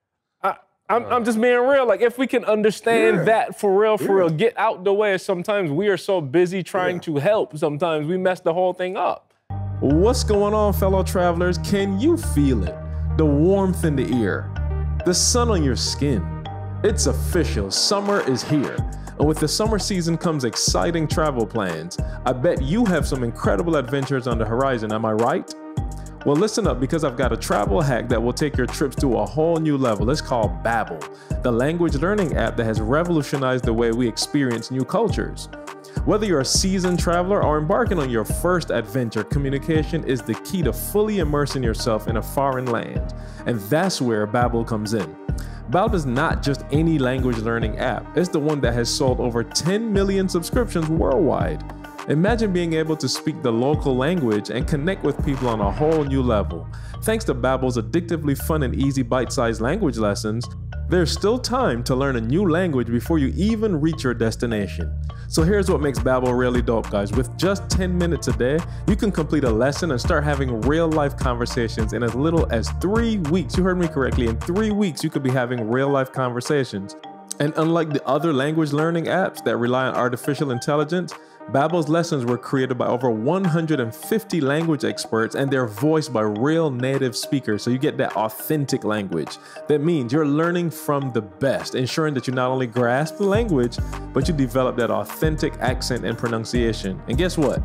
I'm just being real. Like, if we can understand that for real, get out the way. Sometimes we are so busy trying to help. Sometimes we mess the whole thing up. What's going on, fellow travelers? Can you feel it? The warmth in the ear, the sun on your skin. It's official, summer is here. And with the summer season comes exciting travel plans. I bet you have some incredible adventures on the horizon, am I right? Well, listen up, because I've got a travel hack that will take your trips to a whole new level. It's called Babbel, the language learning app that has revolutionized the way we experience new cultures. Whether you're a seasoned traveler or embarking on your first adventure, communication is the key to fully immersing yourself in a foreign land. And that's where Babbel comes in. Babbel is not just any language learning app. It's the one that has sold over 10 million subscriptions worldwide. Imagine being able to speak the local language and connect with people on a whole new level. Thanks to Babbel's addictively fun and easy bite-sized language lessons, there's still time to learn a new language before you even reach your destination. So here's what makes Babbel really dope, guys. With just 10 minutes a day, you can complete a lesson and start having real-life conversations in as little as 3 weeks. You heard me correctly. In 3 weeks, you could be having real-life conversations. And unlike the other language learning apps that rely on artificial intelligence, Babbel's lessons were created by over 150 language experts, and they're voiced by real native speakers, so you get that authentic language. That means you're learning from the best, ensuring that you not only grasp the language, but you develop that authentic accent and pronunciation. And guess what?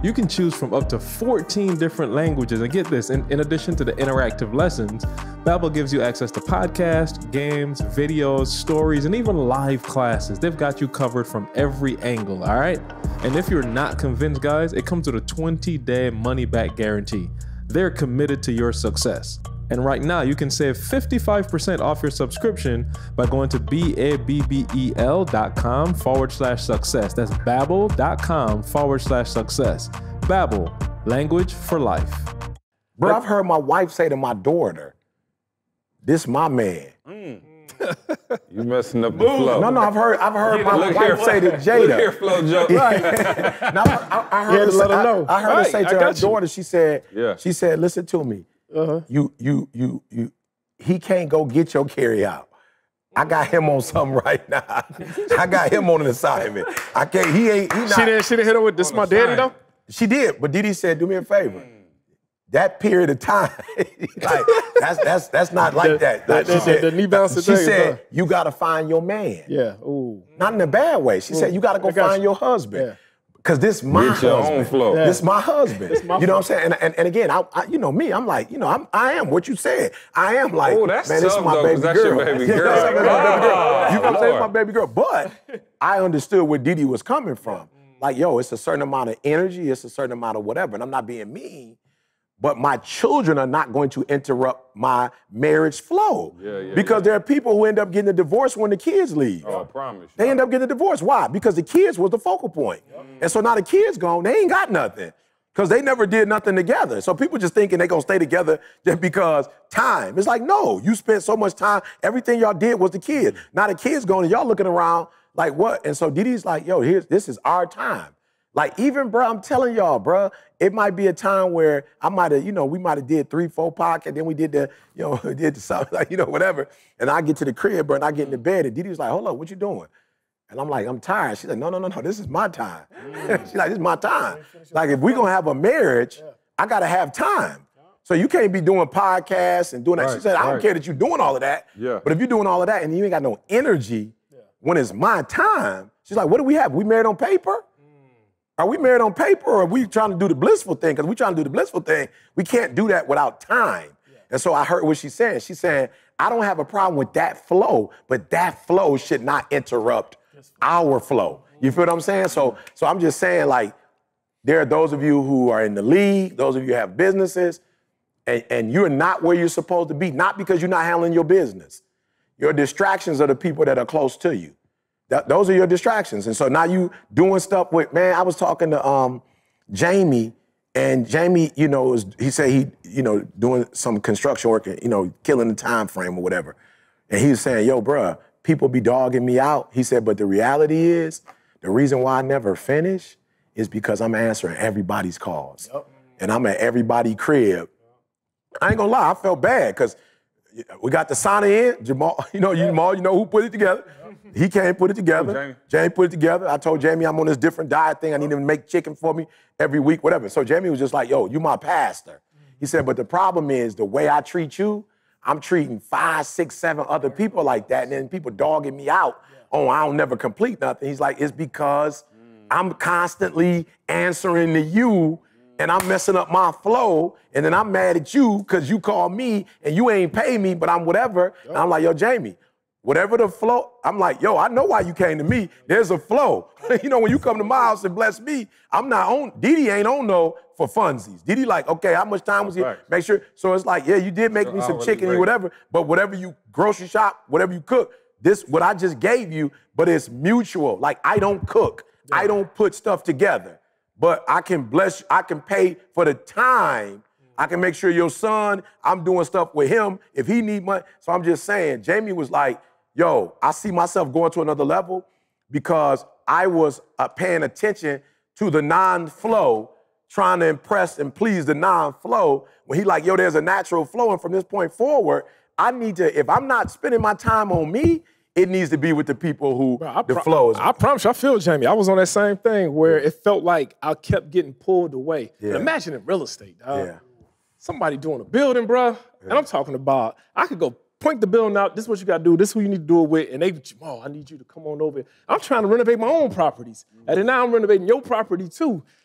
You can choose from up to 14 different languages. And get this, in addition to the interactive lessons, Babbel gives you access to podcasts, games, videos, stories, and even live classes. They've got you covered from every angle, all right? And if you're not convinced, guys, it comes with a 20-day money-back guarantee. They're committed to your success. And right now, you can save 55% off your subscription by going to babbel.com/success. That's babbel.com/success. Babbel, language for life. Bro, I've heard my wife say to my daughter, "This my man." You messing up the flow. No, I've heard my wife say to Jada. Look here, Flo Joe. Right. Now, I heard to let her know. I heard her say to her daughter, she said, "Listen to me. He can't go get your carry out. I got him on something right now. I got him on an assignment. I can't. He not." She didn't hit her with this. My daddy though. She did, but Didi said, "Do me a favor. That period of time, like that's not like that." Like, she said, the knee bouncer she thing, said, "You got to find your man." Yeah. Ooh. Not in a bad way. She said, "You got to go find your husband." Yeah. Cause this my Get your husband. own flow. This my husband. You know what I'm saying? And again, I you know me, I'm like, I am what you said. I am like, Oh, that's man, this is tough, my though, baby 'cause that's girl. your baby Yeah, girl. that's my baby girl. You know what I'm saying? Lord. My baby girl. But I understood where Didi was coming from. Like, yo, it's a certain amount of energy, it's a certain amount of whatever. And I'm not being mean, but my children are not going to interrupt my marriage flow. Because there are people who end up getting a divorce when the kids leave. Oh, I promise you. They end up getting a divorce. Why? Because the kids was the focal point. And so now the kids gone, they ain't got nothing. Because they never did nothing together. So people just thinking they gonna stay together just because time. It's like, no, you spent so much time, everything y'all did was the kids. Now the kids gone and y'all looking around like what? And so Didi's like, yo, this is our time. Like even, bro, I'm telling y'all, bro, it might be a time where I might have, we might have did 3-4 podcasts, then we did did something, like, whatever. And I get to the crib, bro, and I get into bed, and Didi's like, hold up, what you doing? And I'm like, I'm tired. She's like, no, this is my time. She's like, this is my time. Like, if we're gonna have a marriage, I gotta have time. So you can't be doing podcasts and doing that. She said, I don't care that you're doing all of that, but if you're doing all of that and you ain't got no energy when it's my time, she's like, what do we have? We married on paper? Are we married on paper, or are we trying to do the blissful thing? Because we trying to do the blissful thing, we can't do that without time. And so I heard what she's saying. She's saying, I don't have a problem with that flow, but that flow should not interrupt our flow. You feel what I'm saying? So I'm just saying, like, there are those of you who are in the league, those of you who have businesses, and you're not where you're supposed to be, not because you're not handling your business. Your distractions are the people that are close to you. Those are your distractions. And so now you doing stuff with, man, I was talking to Jamie, and Jamie, he said he, doing some construction work, killing the time frame or whatever. And he was saying, yo, bruh, people be dogging me out. He said, but the reality is, the reason why I never finish is because I'm answering everybody's calls. And I'm at everybody's crib. I ain't gonna lie, I felt bad because we got the sauna in. Jamal, Jamal, who put it together. He can't put it together. Jamie put it together. I told Jamie I'm on this different diet thing. I need him to make chicken for me every week, whatever. So Jamie was just like, yo, you my pastor. He said, but the problem is the way I treat you, I'm treating 5, 6, 7 other people like that, and then people dogging me out. Oh, I don't never complete nothing. He's like, it's because I'm constantly answering to you, and I'm messing up my flow, and then I'm mad at you because you call me and you ain't pay me, but I'm whatever. And I'm like, yo, Jamie, whatever the flow, I'm like, yo, I know why you came to me. There's a flow. When you come to my house and bless me, I'm not on, Didi ain't on no for funsies. Didi like, okay, how much time was here? Make sure. So it's like, yeah, you did make me some chicken or whatever, but whatever you grocery shop, whatever you cook, this, what I just gave you, but it's mutual. Like, I don't cook. I don't put stuff together, but I can bless you. I can pay for the time. I can make sure your son, I'm doing stuff with him if he need money. So I'm just saying, Jamie was like, yo, I see myself going to another level because I was paying attention to the non-flow, trying to impress and please the non-flow. When he like, yo, there's a natural flow, and from this point forward, I need to, if I'm not spending my time on me, it needs to be with the people who the flow is. I promise you, I feel Jamie. I was on that same thing where it felt like I kept getting pulled away. And imagine in real estate, somebody doing a building, bro, and I'm talking about, I could go point the building out, this is what you gotta do, this is who you need to do it with, and they, I need you to come on over. I'm trying to renovate my own properties. And then now I'm renovating your property too.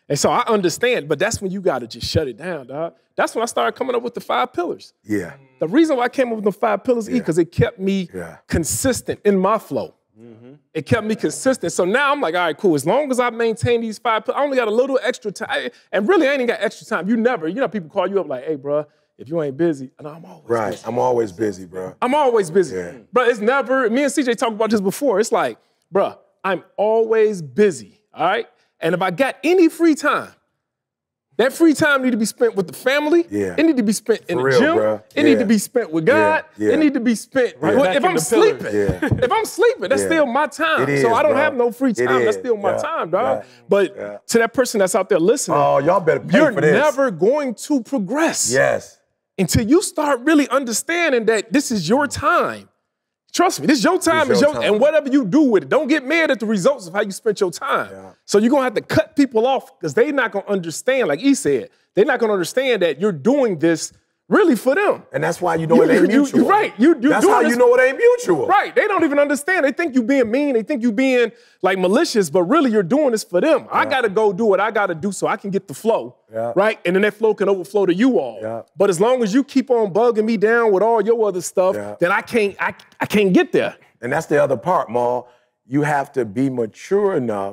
And so I understand, but that's when you got to just shut it down, dog. That's when I started coming up with the 5 pillars. Yeah. The reason why I came up with the 5 pillars, because it kept me consistent in my flow. It kept me consistent. So now I'm like, all right, cool. As long as I maintain these 5 pillars, I only got a little extra time. And really, I ain't got extra time. You know, people call you up like, hey, bro, if you ain't busy, and I'm always busy. I'm always busy, bro. I'm always busy. Yeah. Bro, it's never, me and CJ talked about this before. It's like, bro, I'm always busy, all right? And if I got any free time, that free time need to be spent with the family. Yeah. It need to be spent in the real, gym. bro. It need to be spent with God. Yeah. It need to be spent. If I'm sleeping, if I'm sleeping, that's still my time. It is, so I don't bro. have no free time. That's still my time, dog. But to that person that's out there listening, oh, y'all better pay you're for this. never going to progress. Yes. Until you start really understanding that this is your time. Trust me, this is your time, and whatever you do with it, don't get mad at the results of how you spent your time. Yeah. So you're gonna have to cut people off because they're not gonna understand, like he said, they're not gonna understand that you're doing this really for them. And that's why you know it ain't mutual. Right. That's how you know it ain't mutual. Right. They don't even understand. They think you being mean. They think you being like malicious, but really you're doing this for them. I gotta go do what I gotta do so I can get the flow. Yeah. Right? And then that flow can overflow to you all. Yeah. But as long as you keep on bugging me down with all your other stuff, then I can't get there. And that's the other part, Maul. You have to be mature enough.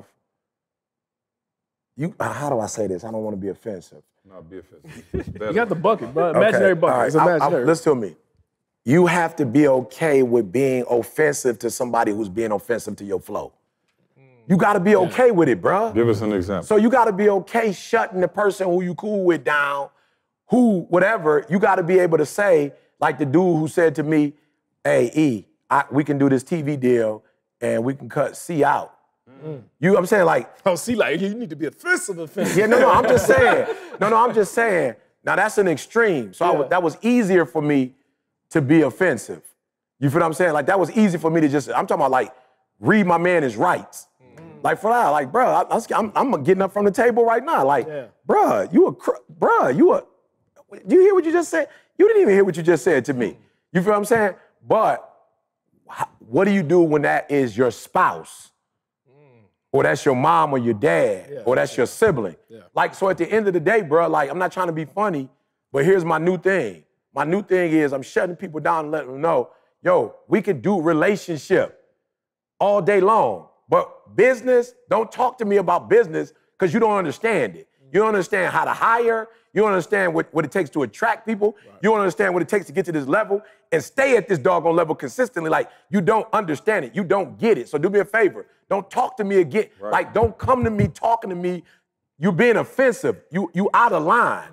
How do I say this? I don't want to be offensive. No, be offensive. You got the bucket, bro. Imaginary bucket. Right. It's imaginary. Listen to me. You have to be okay with being offensive to somebody who's being offensive to your flow. You got to be okay with it, bro. Give us an example. So you got to be okay shutting the person who you cool with down, whatever. You got to be able to say, like the dude who said to me, hey, E, we can do this TV deal and we can cut C out. You know what I'm saying? Like, oh, see, like, you need to be offensive. Yeah, no, I'm just saying. I'm just saying. Now, that's an extreme. So that was easier for me to be offensive. You feel what I'm saying? Like, that was easy for me to just, I'm talking about, like, read my man his rights. Like, for that, like, bro, I'm getting up from the table right now. Like, bro, do you hear what you just said? You didn't even hear what you just said to me. You feel what I'm saying? But what do you do when that is your spouse? Or that's your mom or your dad, or that's your sibling. Like, so at the end of the day, bro, like, I'm not trying to be funny, but here's my new thing. My new thing is I'm shutting people down and letting them know, yo, we could do relationship all day long, but business, don't talk to me about business because you don't understand it. You don't understand how to hire. You don't understand what it takes to attract people. Right. You don't understand what it takes to get to this level and stay at this doggone level consistently. Like, you don't understand it. You don't get it. So do me a favor. Don't talk to me again. Right. Like, don't come to me talking to me. You're being offensive. You out of line.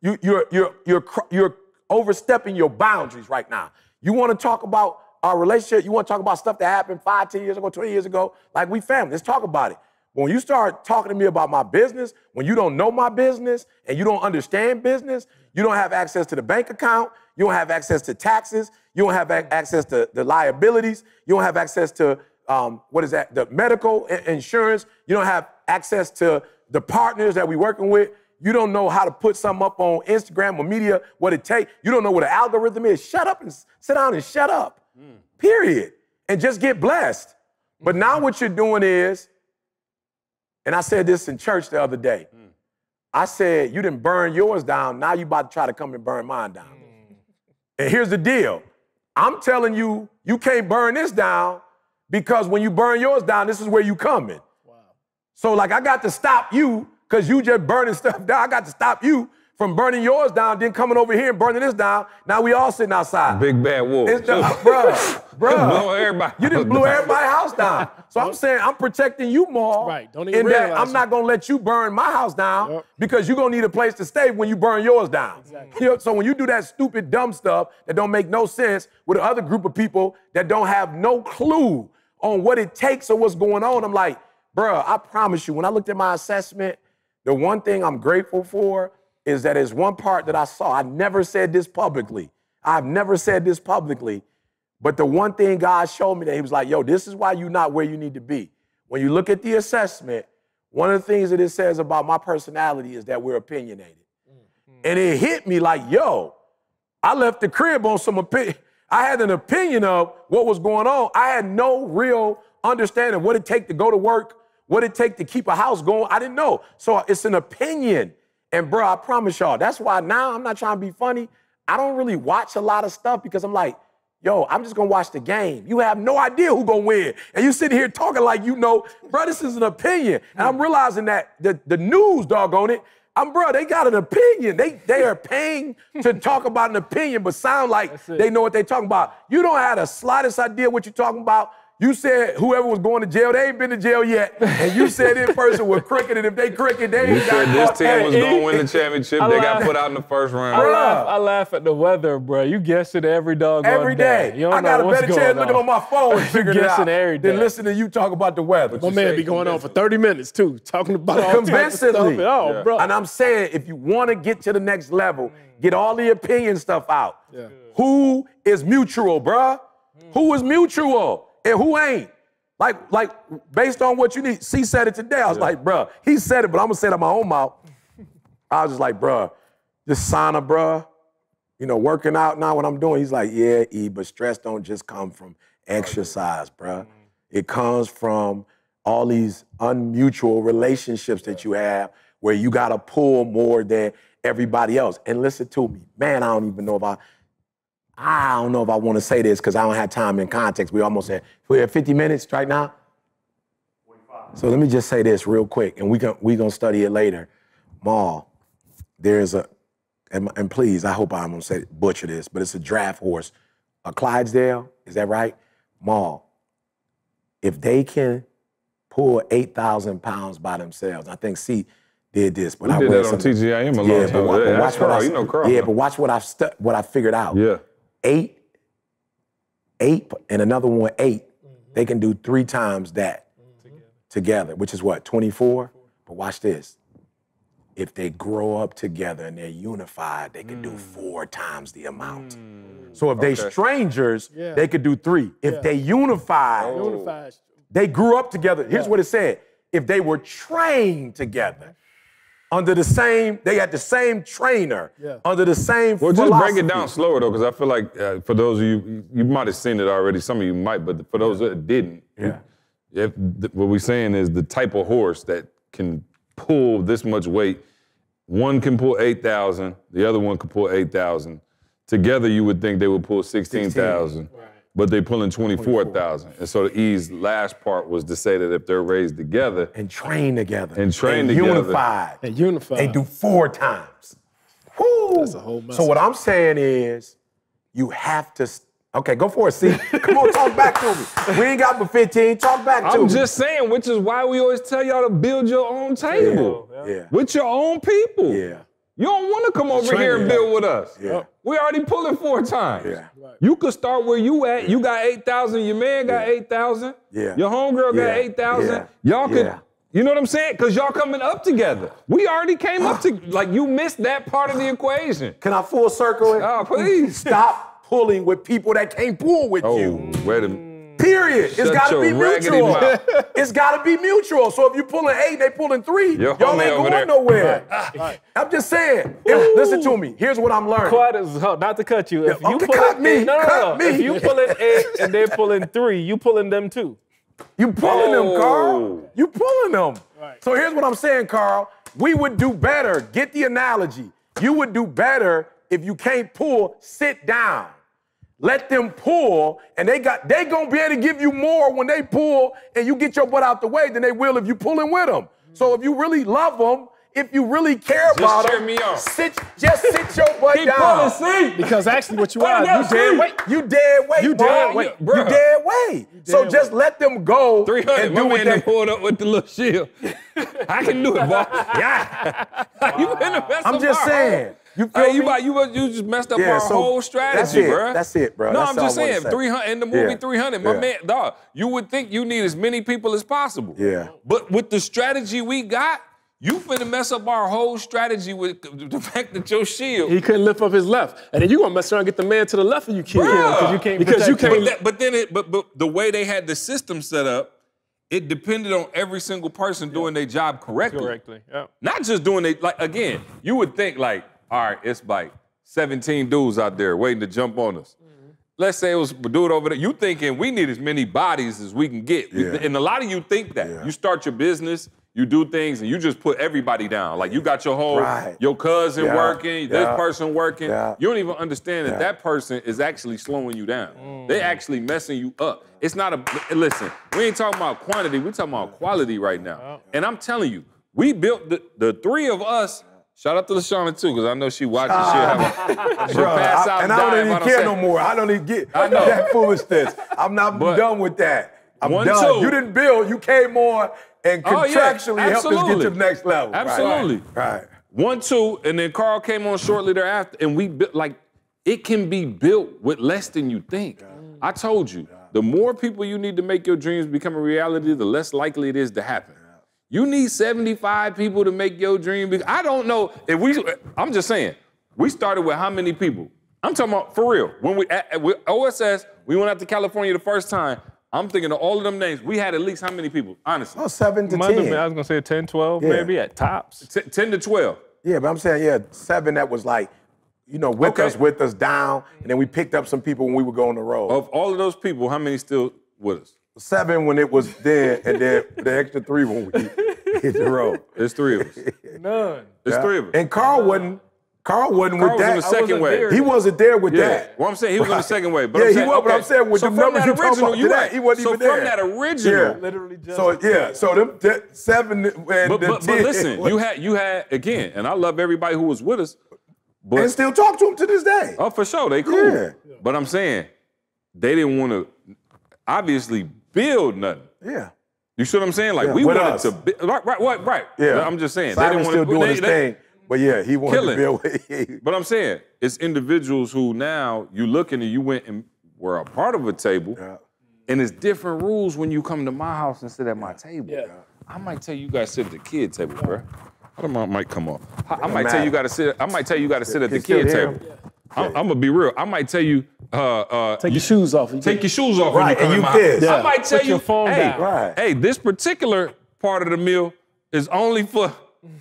You're overstepping your boundaries right now. You want to talk about our relationship. You want to talk about stuff that happened 5, 10 years ago, 20 years ago. Like, we family. Let's talk about it. When you start talking to me about my business, when you don't know my business and you don't understand business, you don't have access to the bank account, you don't have access to taxes, you don't have access to the liabilities, you don't have access to, the medical insurance, you don't have access to the partners that we're working with, you don't know how to put something up on Instagram or media, what it takes, you don't know what an algorithm is. Shut up and sit down and shut up, period, and just get blessed. But now what you're doing is, and I said this in church the other day. I said, you didn't burn yours down. Now you about to try to come and burn mine down. And here's the deal. I'm telling you, you can't burn this down because when you burn yours down, this is where you coming. Wow. So like, I got to stop you because you just burning stuff down. I got to stop you from burning yours down, then coming over here and burning this down. Now we all sitting outside. Big bad wolf. Bruh. You just blew everybody's house down. So I'm saying I'm protecting you more. Right. Don't even in that I'm not gonna let you burn my house down because you're gonna need a place to stay when you burn yours down. Exactly. You know, so when you do that stupid, dumb stuff that don't make no sense with the other group of people that don't have no clue on what it takes or what's going on, I'm like, bruh, I promise you, when I looked at my assessment, the one thing I'm grateful for is that there's one part that I saw. I never said this publicly. I've never said this publicly. But the one thing God showed me that he was like, yo, this is why you're not where you need to be. When you look at the assessment, one of the things that it says about my personality is that we're opinionated. And it hit me like, yo, I left the crib on some opinion. I had an opinion of what was going on. I had no real understanding of what it takes to go to work, what it take to keep a house going, I didn't know. So it's an opinion. And bro, I promise y'all, that's why now I'm not trying to be funny. I don't really watch a lot of stuff because I'm like, yo, I'm just gonna watch the game. You have no idea who's gonna win. And you sitting here talking like you know, bro, this is an opinion. And I'm realizing that the news, doggone it, bro, they got an opinion. They are paying to talk about an opinion, but sound like they know what they're talking about. You don't have the slightest idea what you're talking about. You said whoever was going to jail, they ain't been to jail yet. And you said this person was crooked, and if they crooked, they ain't got this team was going to win the championship. They got put out in the first round. I laugh at the weather, bro. You guess it every doggone every day. You don't I got know a better chance looking on my phone and figuring it out every day. than listening to you talk about the weather. My man be going on for 30 minutes, too, talking about all types of stuff. Oh, bro. And I'm saying, if you want to get to the next level, get all the opinion stuff out. Who is mutual, bro? Who is mutual and who ain't? Like based on what you need. C said it today. I was like, bruh, he said it, but I'm gonna say it out my own mouth. I was just like, bruh, this sauna, bruh, you know, working out now what I'm doing. He's like, yeah, E, but stress don't just come from exercise, bruh. It comes from all these unmutual relationships that you have where you gotta pull more than everybody else. And listen to me, man, I don't know if I want to say this because I don't have time in context. We almost had, we're at 50 minutes right now? 45. So let me just say this real quick, and we gonna study it later. Maul, there's and please, I hope I'm gonna say butcher this, but it's a draft horse, a Clydesdale, is that right? Maul, if they can pull 8,000 pounds by themselves, I think C did this, but I did that on TGIM a long time. But watch Carl, you know Carl. Yeah, but watch what I figured out. Yeah. 8, and another one 8, they can do 3 times that together, which is what, 24? But watch this. If they grow up together and they're unified, they can do 4 times the amount. So if they strangers, they could do 3. If they unified, they grew up together. Here's what it said. If they were trained together, under the same, they had the same trainer, under the same philosophy. Just break it down slower, though, because I feel like for those of you might have seen it already, some of you might, but for those that didn't, what we're saying is the type of horse that can pull this much weight, one can pull 8,000, the other one can pull 8,000. Together, you would think they would pull 16,000. But they pulling 24,000. And so the E's last part was to say that if they're raised together. And train together. Unified. And unified. They do 4 times. Woo! That's a whole message. So what I'm saying is, you have to, okay, go for it, C. Come on, talk back to me. We ain't got but 15, talk back to me. I'm just saying, which is why we always tell y'all to build your own table. With your own people. You don't want to come over here and build with us. We already pulling 4 times. You could start where you at. You got 8,000. Your man got 8,000. Your homegirl got 8,000. Y'all could, you know what I'm saying? Because y'all coming up together. We already came up to, like you missed that part of the equation. Can I full circle it? Oh, please. Stop pulling with people that can't pull with you. Wait a minute. Period. It's got to be mutual. It's got to be mutual. So if you pulling 8, they pulling 3. Y'all ain't going nowhere. I'm just saying. Listen to me. Here's what I'm learning. Not to cut you. If you pulling me. If you pulling 8 and they're pulling 3, you pulling them too. You pulling them, Carl. You pulling them. So here's what I'm saying, Carl. We would do better. Get the analogy. You would do better if you can't pull, sit down. Let them pull, and they gonna be able to give you more when they pull and you get your butt out the way than they will if you pulling with them. So if you really love them, if you really care about them, just sit your butt down. Pulling, because actually what you are, you dead weight. You dead weight, You dead weight. You dead weight. So just let them go 300. and do what they pulled up with the little shield. I can do it, boy. You finna mess I'm up just saying. You feel me? You just messed up our whole strategy, bro. That's it, bro. No, that's I'm just saying, 300 in the movie 300. My man, dog, you would think you need as many people as possible. But with the strategy we got, you finna mess up our whole strategy with the fact that your shield. He couldn't lift up his left, and then you gonna mess around and get the man to the left of you, kid. Because you can't. But the way they had the system set up, it depended on every single person doing their job correctly. Not just doing it, like, again, you would think, like, all right, it's like 17 dudes out there waiting to jump on us. let's say it was a dude over there. You thinking we need as many bodies as we can get. Yeah. And a lot of you think that. Yeah. You start your business, you do things, and you just put everybody down. Like you got your whole, your cousin working, this person working. Yeah. You don't even understand that that person is actually slowing you down. They actually messing you up. It's not a, listen, we ain't talking about quantity, we talking about quality right now. And I'm telling you, we built the three of us. Shout out to LaShawna too, because I know she watches. She'll pass out and I don't even care no more. I don't even get that foolishness. I'm not done with that. I'm done. You didn't build. You came on and contractually helped us get to the next level. Absolutely. Right. 1, 2, and then Carl came on shortly thereafter, and we built, like, it can be built with less than you think. I told you, the more people you need to make your dreams become a reality, the less likely it is to happen. You need 75 people to make your dream. I don't know if I'm just saying, we started with how many people? I'm talking about for real. When with OSS, we went out to California the first time. I'm thinking of all of them names. We had at least how many people, honestly? Oh, 7 to 10. I was gonna say 10, 12, maybe at tops. 10 to 12. Yeah, but I'm saying, 7 that was like, with us down, and then we picked up some people when we were going the road. Of all of those people, how many still with us? 7 when it was there, and then the extra 3 when we hit the road. There's 3 of us. None. There's 3 of us. And Carl wasn't with was that. on the second wave. He wasn't there with that. Well, I'm saying he was on the second wave. But Yeah, I'm saying, he was, but I'm saying with the numbers you talking about today, he wasn't even there. So from that original. Literally just. So them 7 and But 10. listen, you had, again, and I love everybody who was with us. But, and still talk to them to this day. Oh, for sure, they cool. Yeah. But I'm saying, they didn't want to, obviously, build nothing. Yeah. You see what I'm saying? Like, we with wanted us. to build, right. Yeah. I'm just saying. Simon they didn't still doing his thing, but yeah, he wanted killing. to build. But I'm saying, it's individuals who now, you looking and you went and were a part of a table, and it's different rules when you come to my house and sit at my table. Yeah. I might tell you guys sit at the kid table, bro. I don't know, might come off. I might tell you you got to sit. I might tell you got to sit at the kid table. I'm gonna be real. I might tell you. Take your shoes off. Take your shoes off. Right, when you and come you in my pissed. house. I might tell Put you, your phone down. Right. hey, this particular part of the meal is only for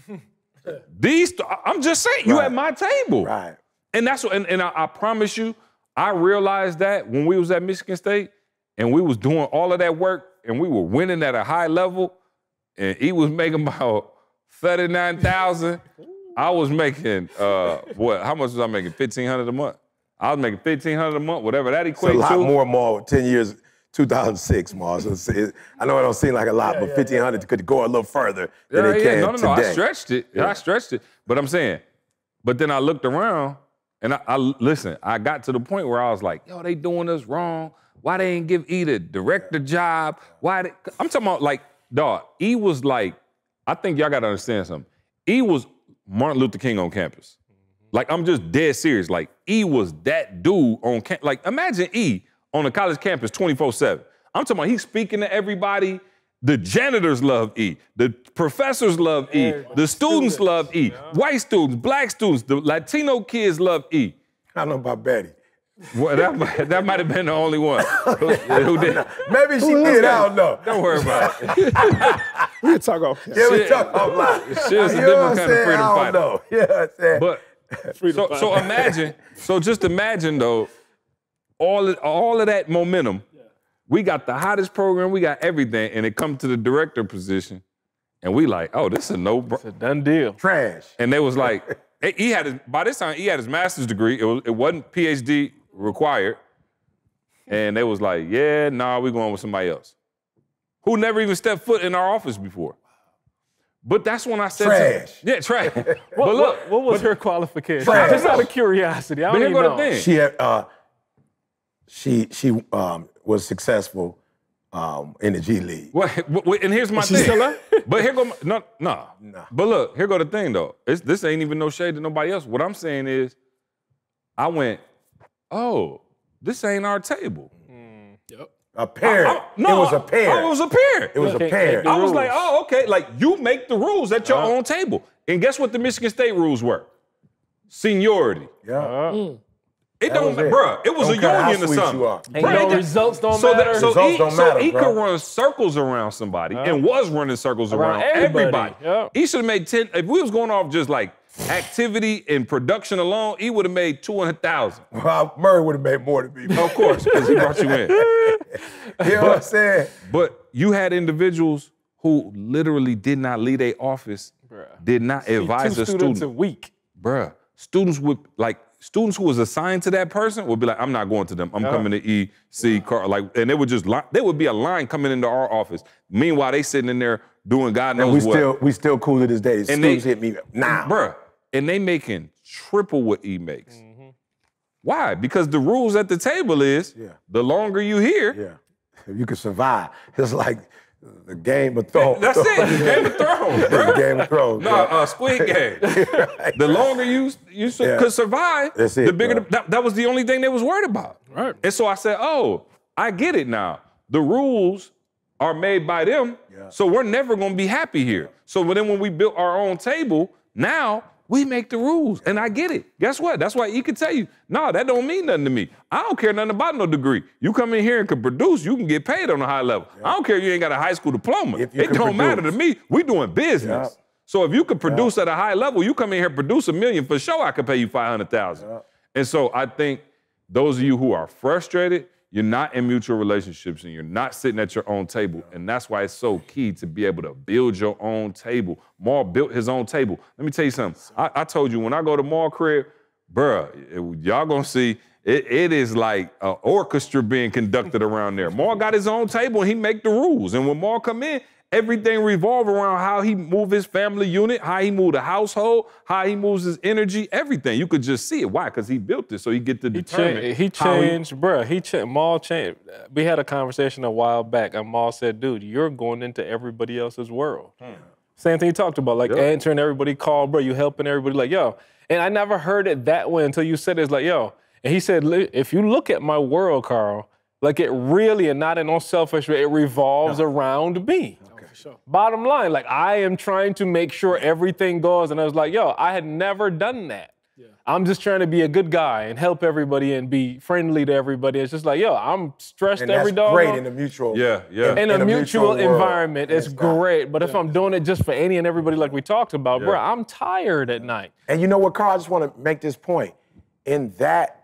these. I'm just saying, you at my table. Right. And that's what. And I promise you, I realized that when we was at Michigan State and we was doing all of that work and we were winning at a high level, and he was making about 39,000. I was making what? How much was I making? 1,500 a month. I was making 1,500 a month, whatever that equates to. It's a lot more, 10 years, 2006, Mars. I know it don't seem like a lot, but 1,500 could go a little further than it can today. I stretched it. I stretched it. But I'm saying, but then I looked around and I listen, I got to the point where I was like, yo, they doing us wrong. Why they ain't give E the director job? I'm talking about like, dog, E was like, I think y'all gotta understand something. E was Martin Luther King on campus. Like, I'm just dead serious. Like, E was that dude on campus. Like, imagine E on a college campus 24/7. I'm talking about he's speaking to everybody. The janitors love E. The professors love E. The students love E. White students, black students, the Latino kids love E. I don't know about Betty. Well, that might have been the only one who did. Maybe she did. I don't know. Don't worry about it. We can talk off. Yeah, we talk offline. It's a different kind of freedom fighter. I don't know. Yeah, I'm saying. But so imagine. So just imagine though, all of that momentum. We got the hottest program. We got everything, and it comes to the director position, and we like, oh, this is It's a done deal. Trash. And they was like, by this time he had his master's degree. It wasn't PhD required, and they was like, yeah, nah, we going with somebody else who never even stepped foot in our office before. But that's when I said, trash. Trash. But look, what was her qualification? Trash. Just out of curiosity. I but don't here even go the know. thing. She had, she was successful in the G League. Well, and here's my thing. She still there? But here go no. But look, here go the thing though. This ain't even no shade to nobody else. What I'm saying is, I went, oh, this ain't our table. A parent. No, it was a parent. Oh, it was a parent. It was a parent. I was like, oh, okay. Like, you make the rules at your own table. And guess what the Michigan State rules were? Seniority. Yeah. It don't matter, bruh. It was a union or something. Ain't no results don't matter. So Results don't matter, he bro. could run circles around somebody and was running circles around everybody. Yep. He should have made 10. If we was going off just like activity and production alone, he would have made 200,000. Well, Murray would have made more than me. Of course, because he brought you in. You know what I'm saying? But you had individuals who literally did not leave their office, did not advise Two a students student. a week. Bruh, students who was assigned to that person would be like, I'm not going to them. I'm coming to E, C, Car, and they would just there would be a line coming into our office. Meanwhile, they sitting in there doing God knows what. We still cool to this day. Students hit me now. Bruh, and they making triple what E makes. Why? Because the rules at the table is the longer you here. If you can survive. It's like the Game of Thrones. That's it. Game of Thrones, bro. The Game of Thrones. No, Squid Game. Right. The longer you could survive, That's it, the bigger bro. that was the only thing they was worried about. Right. And so I said, oh, I get it now. The rules are made by them, so we're never gonna be happy here. So then when we built our own table, now we make the rules, and I get it. Guess what? That's why he could tell you, no, that don't mean nothing to me. I don't care nothing about no degree. You come in here and can produce, you can get paid on a high level. I don't care if you ain't got a high school diploma. If you It can don't matter to produce. me. We doing business. Yeah. So if you can produce at a high level, you come in here, produce $1 million, for sure I could pay you $500,000. And so I think those of you who are frustrated, you're not in mutual relationships and you're not sitting at your own table. And that's why it's so key to be able to build your own table. Maul built his own table. Let me tell you something. I told you when I go to Maul crib, bruh, y'all gonna see, it is like an orchestra being conducted around there. Maul got his own table and he make the rules. And when Maul come in, everything revolve around how he move his family unit, how he move the household, how he moves his energy, everything. You could just see it. Why? Because he built it, so he get to determine. He changed, Maul changed. We had a conversation a while back, and Maul said, dude, you're going into everybody else's world. Same thing he talked about, like answering everybody call, bro, you helping everybody, like, yo. And I never heard it that way until you said it. It's like, yo. And he said, if you look at my world, Carl, like it really, and not in no selfish way, it revolves around me. Sure. Bottom line, like I am trying to make sure everything goes. And I was like, yo, I had never done that. Yeah. I'm just trying to be a good guy and help everybody and be friendly to everybody. It's just like, yo, I'm stressed And every that's dog. great in the mutual. In a mutual environment, it's Yes, great. But if I'm doing it just for any and everybody like we talked about, bro, I'm tired at night. And you know what, Carl? I just want to make this point. In that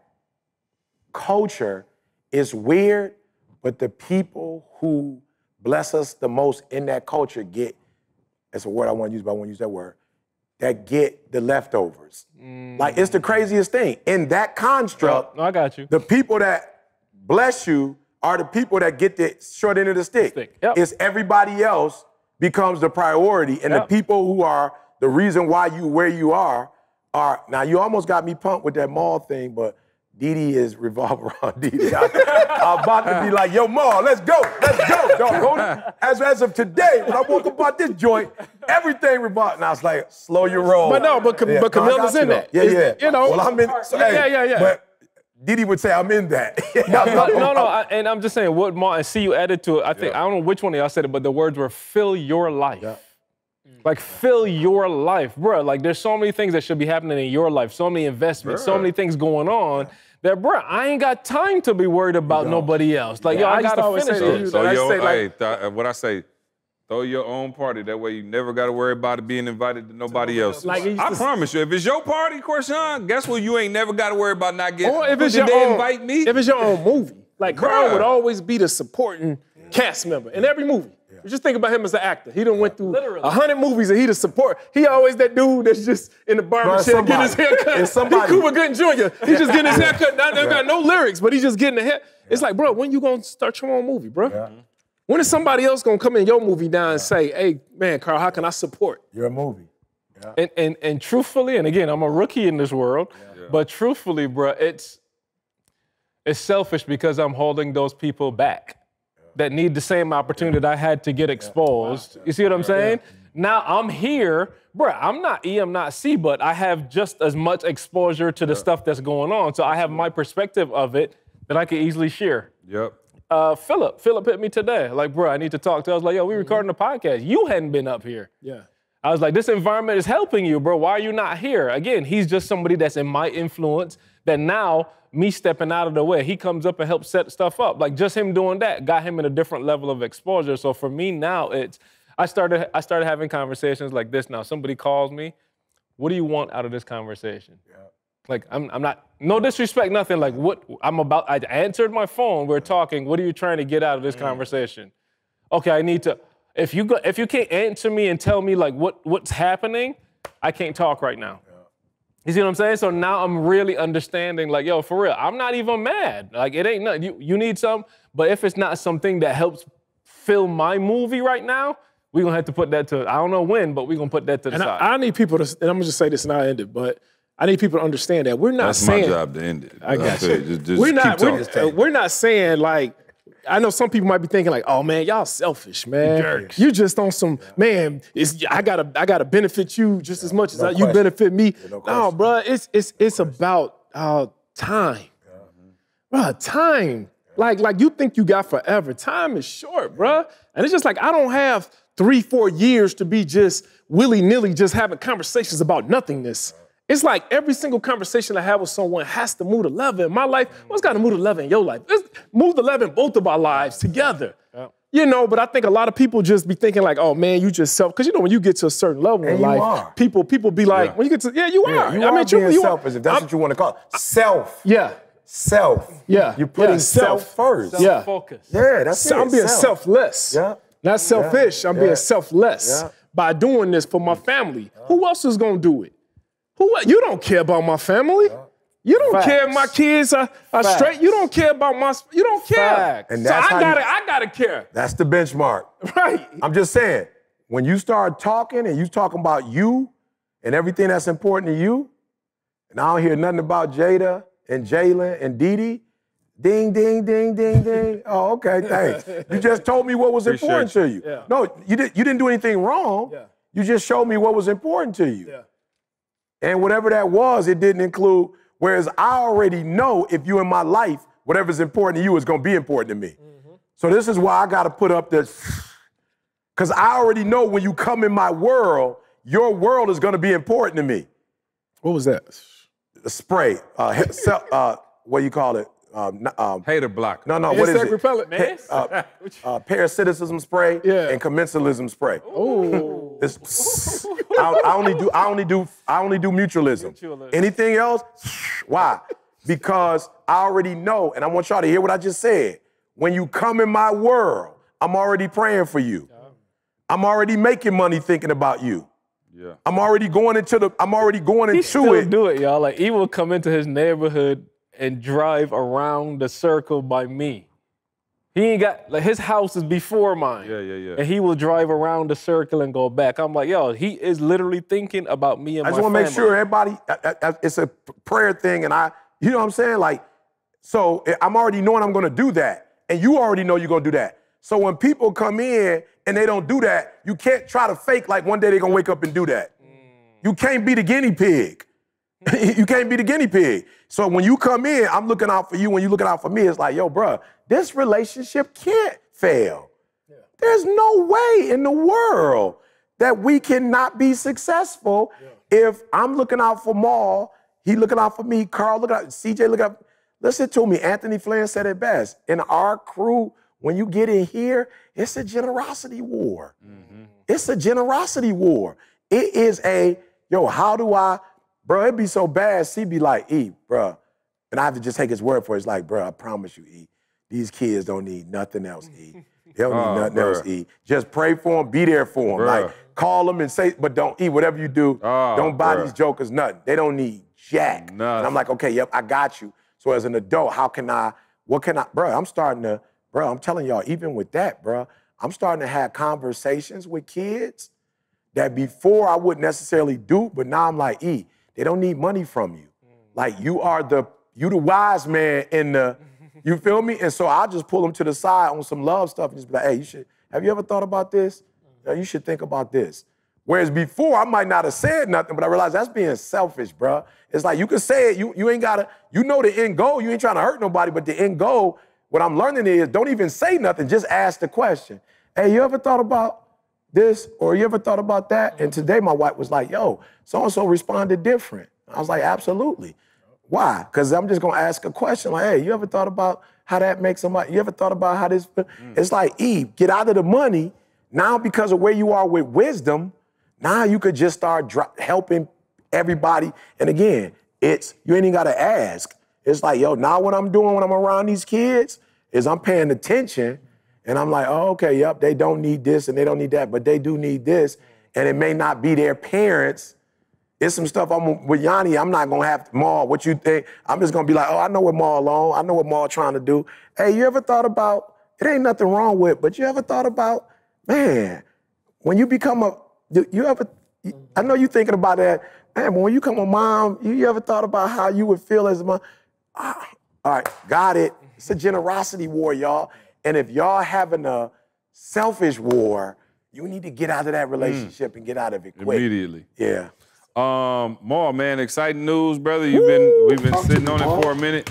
culture, it's weird, but the people who bless us the most in that culture get, that's a word I want to use, but I won't use that word, that get the leftovers. Like, it's the craziest thing. In that construct, No, I got you. the people that bless you are the people that get the short end of the stick. Yep. It's everybody else becomes the priority, and the people who are the reason why you where you are, now you almost got me pumped with that Maul thing, but Didi is revolving around Didi. I'm about to be like, yo, Maul, let's go. Dog. As of today, when I woke up about this joint, everything revolved. And I was like, slow your roll. But Camille is in that. Yeah. You know. Well, I'm in. So, Yeah. But Didi would say, I'm in that. And I'm just saying, what Maul, and see you added to it. I think, I don't know which one of y'all said it, but the words were fill your life. Yeah. Like, fill your life, bro. Like, there's so many things that should be happening in your life, so many investments, so many things going on that, bro, I ain't got time to be worried about nobody else. Like, yo, I gotta finish it. What I say, throw your own party. That way you never got to worry about it being invited to nobody else. Like, I promise you, if it's your party, Corshawn, guess what? You ain't never got to worry about not getting. Or if it's Did your they own, invite me? If it's your own movie. Like, Carl Bruh. would always be the supporting cast member in every movie. Just think about him as an actor. He done went through 100 movies and he the support. He always that dude that's just in the barbershop getting his haircut. It's somebody. He Cuba Gooding Jr. He just getting his haircut. Now they got no lyrics, but he just getting the hair. It's like, bro, when you gonna start your own movie, bro? Yeah. When is somebody else gonna come in your movie now and say, hey, man, Carl, how can I support? You're a movie. Yeah. And truthfully, and again, I'm a rookie in this world, but truthfully, bro, it's selfish because I'm holding those people back that need the same opportunity that I had to get exposed. You see what I'm saying? Now I'm here, bro. I'm not E, I'm not C, but I have just as much exposure to the stuff that's going on. So I have my perspective of it that I can easily share. Yep. Philip hit me today. Like, bro, I need to talk to you. I was like, yo, we recording a podcast. You hadn't been up here. Yeah. I was like, this environment is helping you, bro. Why are you not here? Again, he's just somebody that's in my influence that now me stepping out of the way, he comes up and helps set stuff up. Like just him doing that got him in a different level of exposure. So for me now, I started having conversations like this now. Somebody calls me, what do you want out of this conversation? Yeah. Like, I'm not, no disrespect, nothing. Like, I answered my phone, we're talking, what are you trying to get out of this conversation? Okay, I need to, if you can't answer me and tell me like what's happening, I can't talk right now. Yeah. You see what I'm saying? So now I'm really understanding, like, yo, for real, I'm not even mad. Like, it ain't nothing. You need some, but if it's not something that helps fill my movie right now, we're gonna have to put that to, I don't know when, but we're gonna put that to the side. I need people to, and I'm gonna just say this and I'll end it, but I need people to understand that we're not saying. That's my job to end it. I got you. Just we're not saying like, I know some people might be thinking like, oh man, y'all selfish, man. Jerks. You just on some, man, I gotta benefit you just as much as you benefit me. No, bro, it's about time. Bro, time. Like you think you got forever. Time is short, bro. And it's just like, I don't have 3-4 years to be just willy-nilly just having conversations about nothingness. It's like every single conversation I have with someone has to move the level in my life. What's got to move the level in your life? Let's move the level in both of our lives together. Yep. You know, but I think a lot of people just be thinking like, oh man, you just because you know when you get to a certain level in life, people be like, when you get to, you are. You are being selfish, if that's what you want to call it. Self. Yeah. Self. Yeah. You're putting self first. Self-focus. Yeah, that's it. I'm being selfless. Yeah. Not selfish. I'm being selfless by doing this for my family. Who else is going to do it? You don't care about my family. You don't care if my kids are straight. You don't care about you don't care. And so I gotta care. That's the benchmark. Right. I'm just saying, when you start talking and you talking about you and everything that's important to you, and I don't hear nothing about Jada and Jalen and Didi, ding, ding, ding, ding, ding. Oh, okay, thanks. You just told me what was important to you. Yeah. No, you didn't do anything wrong. Yeah. You just showed me what was important to you. Yeah. And whatever that was, it didn't include, whereas I already know if you're in my life, whatever's important to you is going to be important to me. Mm-hmm. So this is why I got to put up this, because I already know when you come in my world, your world is going to be important to me. What was that? The spray. What do you call it? Hater block. No, what is it? Repellent. Parasitism spray and commensalism spray. Oh. I only do mutualism. Anything else? Why? Because I already know, and I want y'all to hear what I just said. When you come in my world, I'm already praying for you. I'm already making money thinking about you. Yeah. I'm already going into He still do it, y'all. Like, he will come into his neighborhood and drive around the circle by me. He ain't got, like, his house is before mine. Yeah. And he will drive around the circle and go back. I'm like, yo, he is literally thinking about me and my family. I just want to make sure everybody, it's a prayer thing, and you know what I'm saying? Like, so I'm already knowing I'm going to do that, and you already know you're going to do that. So when people come in and they don't do that, you can't try to fake like one day they're going to wake up and do that. You can't be the guinea pig. You can't be the guinea pig. So when you come in, I'm looking out for you. When you looking out for me, it's like, yo, bro, this relationship can't fail. Yeah. There's no way in the world that we cannot be successful if I'm looking out for Maul, he looking out for me, Carl looking out, CJ looking out. Listen to me, Anthony Flynn said it best. In our crew, when you get in here, it's a generosity war. Mm-hmm. It's a generosity war. It is how do I, bro, it'd be so bad, C be like, E, bro, and I have to just take his word for it. It's like, bro, I promise you, E, these kids don't need nothing else, E. They don't need nothing else, E. Just pray for them, be there for them. Like, call them and say, but don't, E, whatever you do, don't buy these jokers nothing. They don't need jack. And I'm like, okay, yep, I got you. So as an adult, I'm telling y'all, even with that, bro, I'm starting to have conversations with kids that before I wouldn't necessarily do, but now I'm like, E, they don't need money from you. Like, you the wise man in the, you feel me? And so I'll just pull them to the side on some love stuff and just be like, hey, have you ever thought about this? You should think about this. Whereas before, I might not have said nothing, but I realized that's being selfish, bro. It's like, you can say it, you ain't gotta, you know the end goal, you ain't trying to hurt nobody, but the end goal, what I'm learning is don't even say nothing, just ask the question. Hey, you ever thought about this, or you ever thought about that? And today my wife was like, yo, so-and-so responded different. I was like, absolutely. Why? Because I'm just gonna ask a question like, hey, you ever thought about how that makes somebody, you ever thought about how this, it's like, Eve, get out of the money. Now because of where you are with wisdom, now you could just start helping everybody. And again, you ain't even gotta ask. It's like, yo, now what I'm doing when I'm around these kids is I'm paying attention and I'm like, oh, okay, yep, they don't need this and they don't need that, but they do need this. And it may not be their parents. It's some stuff with Yanni, I'm not gonna have to, Maul, what you think? I'm just gonna be like, oh, I know what Maul on. I know what Maul trying to do. Hey, you ever thought about, it ain't nothing wrong with, but you ever thought about, man, when you become I know you thinking about that, man, but when you become a mom, you ever thought about how you would feel as a mom? All right, got it. It's a generosity war, y'all. And if y'all having a selfish war, you need to get out of that relationship and get out of it quick. Immediately. Yeah. Maul, man, exciting news, brother. We've been sitting on it for a minute.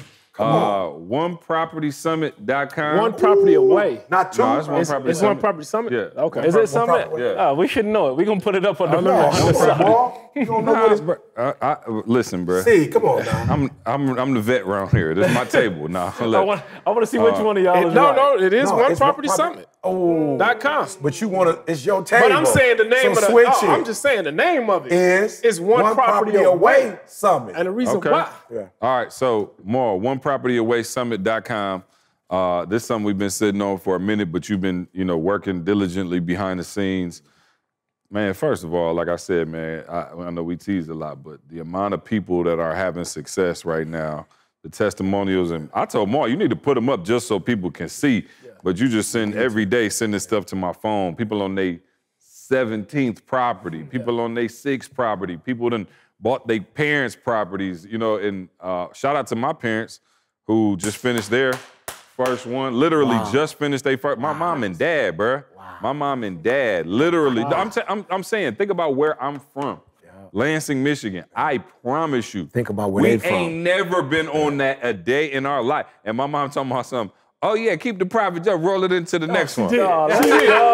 OnePropertySummit.com. One property away. Not two. No, it's One Property It's Summit. One Property Summit? Yeah. Okay. Is it Summit? Yeah. We should know it. We're going to put it up on the You don't know what it's... Listen, bro. See, come on now. I'm the vet around here. This is my table. Nah, I want to see which one of y'all is right. No, it is No, One it's Property One Summit. Oh. .com. But you want to, it's your table. But I'm saying the name so of the, switch oh, it. I'm just saying the name of it is One Property Away Summit. And the reason Okay. why. Yeah. All right, so more OnePropertyAwaySummit.com. This is something we've been sitting on for a minute, but you've been, working diligently behind the scenes. Man, first of all, like I said, man, I know we teased a lot, but the amount of people that are having success right now, the testimonials, and I told Mark, you need to put them up just so people can see. Yeah. But you just send every day, sending stuff to my phone. People on their 17th property, people on their 6th property, people done bought their parents' properties, and shout out to my parents who just finished their first one, literally just finished their first. My mom and dad, bruh. Wow. My mom and dad, literally. Wow. I'm saying, think about where I'm from. Lansing, Michigan. I promise you. Think about where they from. We ain't never been on that a day in our life. And my mom talking about something. Oh yeah, keep the private jet, roll it into the next one. She did. That's it.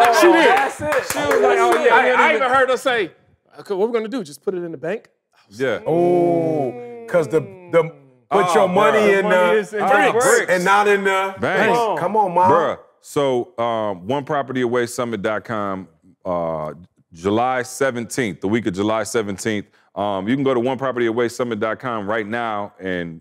She was like, oh yeah. I even heard her say, okay, what we're gonna do? Just put it in the bank? Yeah. Oh, because the put your money in the bricks and not in the banks. Come on, Mom. Bruh. So OnePropertyAwaySummit.com, July 17th, the week of July 17th. You can go to OnePropertyAwaySummit.com right now and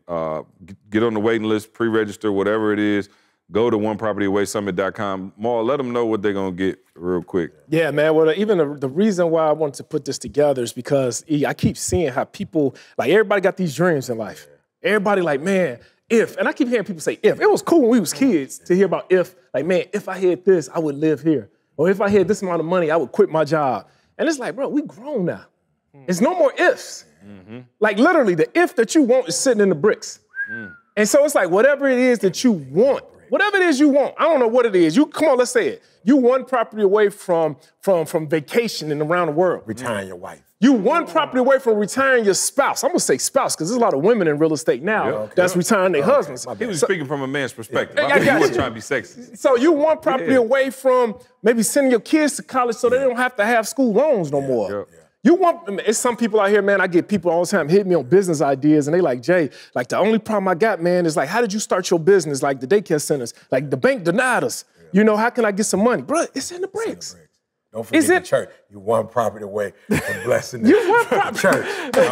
get on the waiting list, pre-register, whatever it is. Go to OnePropertyAwaySummit.com. Maul, let them know what they're going to get real quick. Yeah, man. Well, even the reason why I wanted to put this together is because I keep seeing how people, like everybody got these dreams in life. Everybody like, man, and I keep hearing people say if. It was cool when we was kids to hear about if, like, man, if I had this, I would live here. Or if I had this amount of money, I would quit my job. And it's like, bro, we grown now. It's no more ifs. Mm-hmm. Like literally, the if that you want is sitting in the bricks. And so it's like, whatever it is that you want, whatever it is you want, I don't know what it is. Come on, let's say it. You one property away from vacation and around the world. Retiring your wife. You one property away from retiring your spouse. I'm gonna say spouse because there's a lot of women in real estate now that's retiring their husbands. He was speaking from a man's perspective. I He got wasn't you. trying to be sexy. So you one property away from maybe sending your kids to college so they don't have to have school loans no more. Yep. You want, it's some people out here, man, I get people all the time hitting me on business ideas and they like, Jay, like the only problem I got, man, is like, how did you start your business? Like the daycare centers, like the bank denied us. How can I get some money? Bro, it's in the bricks. Don't forget the church. You one property away from blessing the You one property. church.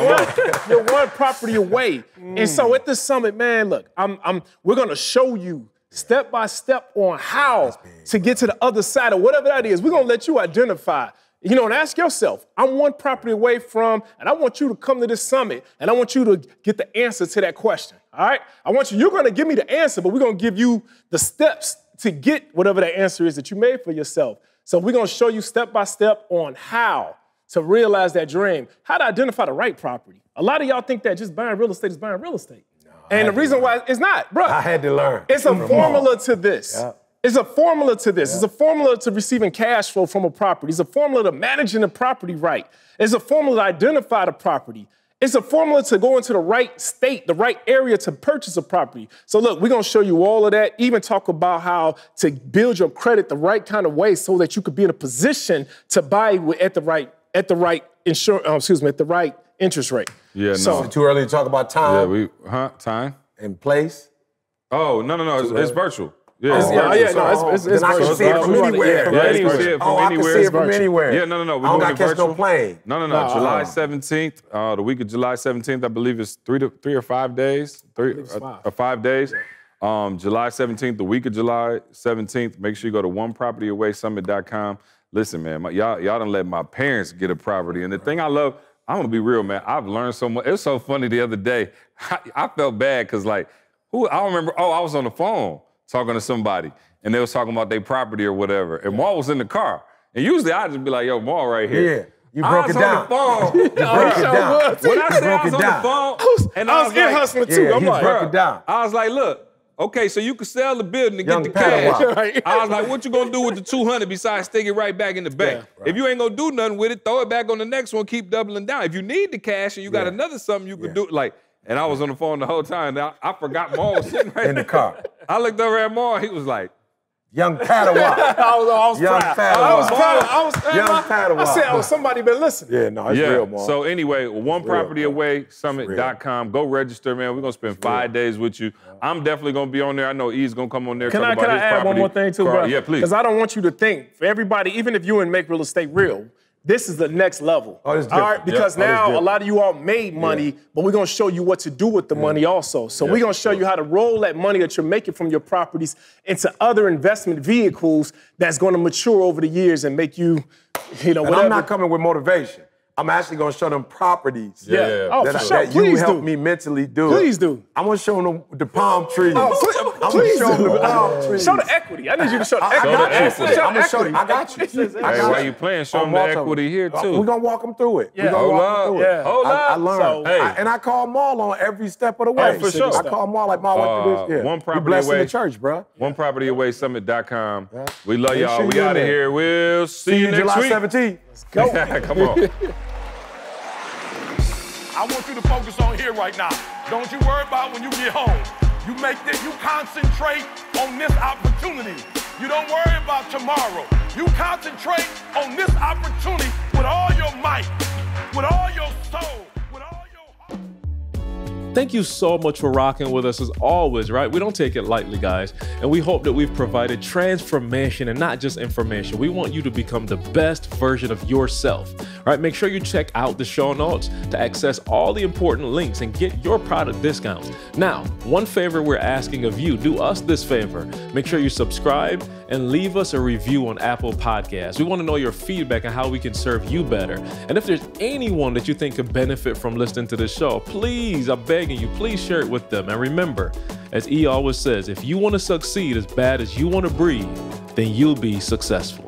You're one property away. And so at this summit, man, look, we're gonna show you step by step on how to get to the other side of whatever that is. We're gonna let you identify. And ask yourself, I'm one property away from, and I want you to come to this summit, and I want you to get the answer to that question, all right? You're gonna give me the answer, but we're gonna give you the steps to get whatever that answer is that you made for yourself. So we're gonna show you step by step on how to realize that dream, how to identify the right property. A lot of y'all think that just buying real estate is buying real estate. And the reason why it's not, bro. I had to learn. It's a formula to this. Yeah. It's a formula to this. It's a formula to receiving cash flow from a property. It's a formula to managing the property right. It's a formula to identify the property. It's a formula to go into the right state, the right area to purchase a property. So look, we're gonna show you all of that, even talk about how to build your credit the right kind of way so that you could be in a position to buy at the right interest rate. Yeah, So- no. Too early to talk about time Yeah, time? and place. Oh, no. It's virtual. Yeah, It's I can see it from anywhere. Yeah, you can see it from I can anywhere. see It's it from virtual. anywhere. Yeah, no. I don't got to catch no plane. No. July 17th, the week of July 17th, I believe it's 3 or 5 days. 5 days. July 17th, the week of July 17th, make sure you go to onepropertyawaysummit.com. Listen, man, y'all done let my parents get a property. And the thing I love, I'm gonna be real, man. I've learned so much. It was so funny the other day. I felt bad because I don't remember, I was on the phone talking to somebody and they was talking about their property or whatever. And Maul was in the car. And usually I'd just be like, yo, Maul right here. Yeah. You broke it down. I was on the phone. You broke it down. When I say I was on the phone, and I was ear like, hustling too. I'm like, broke it down. I was like, look, okay, so you can sell the building and Young get the cash. Padawan. I was like, what you gonna do with the 200 besides stick it right back in the bank? If you ain't gonna do nothing with it, throw it back on the next one, keep doubling down. If you need the cash and you got another something you could do, and I was on the phone the whole time. I forgot Maul was sitting right In the car. I looked over at Maul, he was like, Young Padawan. I was Young proud. Padawan. I was proud. Young Padawan. I said, somebody better listen. Yeah, no, it's real, man. So anyway, onepropertyawaysummit.com. Go register, man. We're gonna spend 5 days with you. I'm definitely gonna be on there. I know E's gonna come on there. Can talk I about his add property. one more thing too, bro? Yeah, please. Because I don't want you to think, for everybody, even if you and make real estate real, this is the next level. Oh, it's all different. right, because now a lot of you all made money, but we're gonna show you what to do with the money also. So we're gonna show you how to roll that money that you're making from your properties into other investment vehicles that's gonna mature over the years and make you, whatever. I'm not coming with motivation. I'm actually going to show them properties Oh, that, for sure. that you helped me mentally do. Please do. I'm going to show them the palm trees. Please show them do. the palm trees. Show the equity. I need you to show the equity. I'm going to show you. I got you. Hey, while you playing, show them the equity here, too. We're going to walk them through it. Yeah. We're going to walk them through it. Hold up. I learned. So, I call Maul on every step of the way. for sure. I call Maul like, Maul, what to do this? One property You blessing away. the church, bro. Onepropertyawaysummit.com. We love Make y'all. sure We you out of in there. here. We'll see you next July week. 17th. Let's go. Come on. I want you to focus on here right now. Don't you worry about when you get home. You concentrate on this opportunity. You don't worry about tomorrow. You concentrate on this opportunity with all your might, with all your soul, with all your heart. Thank you so much for rocking with us as always, right? We don't take it lightly, guys. And we hope that we've provided transformation and not just information. We want you to become the best version of yourself, right? Make sure you check out the show notes to access all the important links and get your product discounts. Now, one favor we're asking of you, do us this favor. Make sure you subscribe and leave us a review on Apple Podcasts. We want to know your feedback and how we can serve you better. And if there's anyone that you think could benefit from listening to this show, please, I'm begging you, please share it with them. And remember, as E always says, if you want to succeed as bad as you want to breathe, then you'll be successful.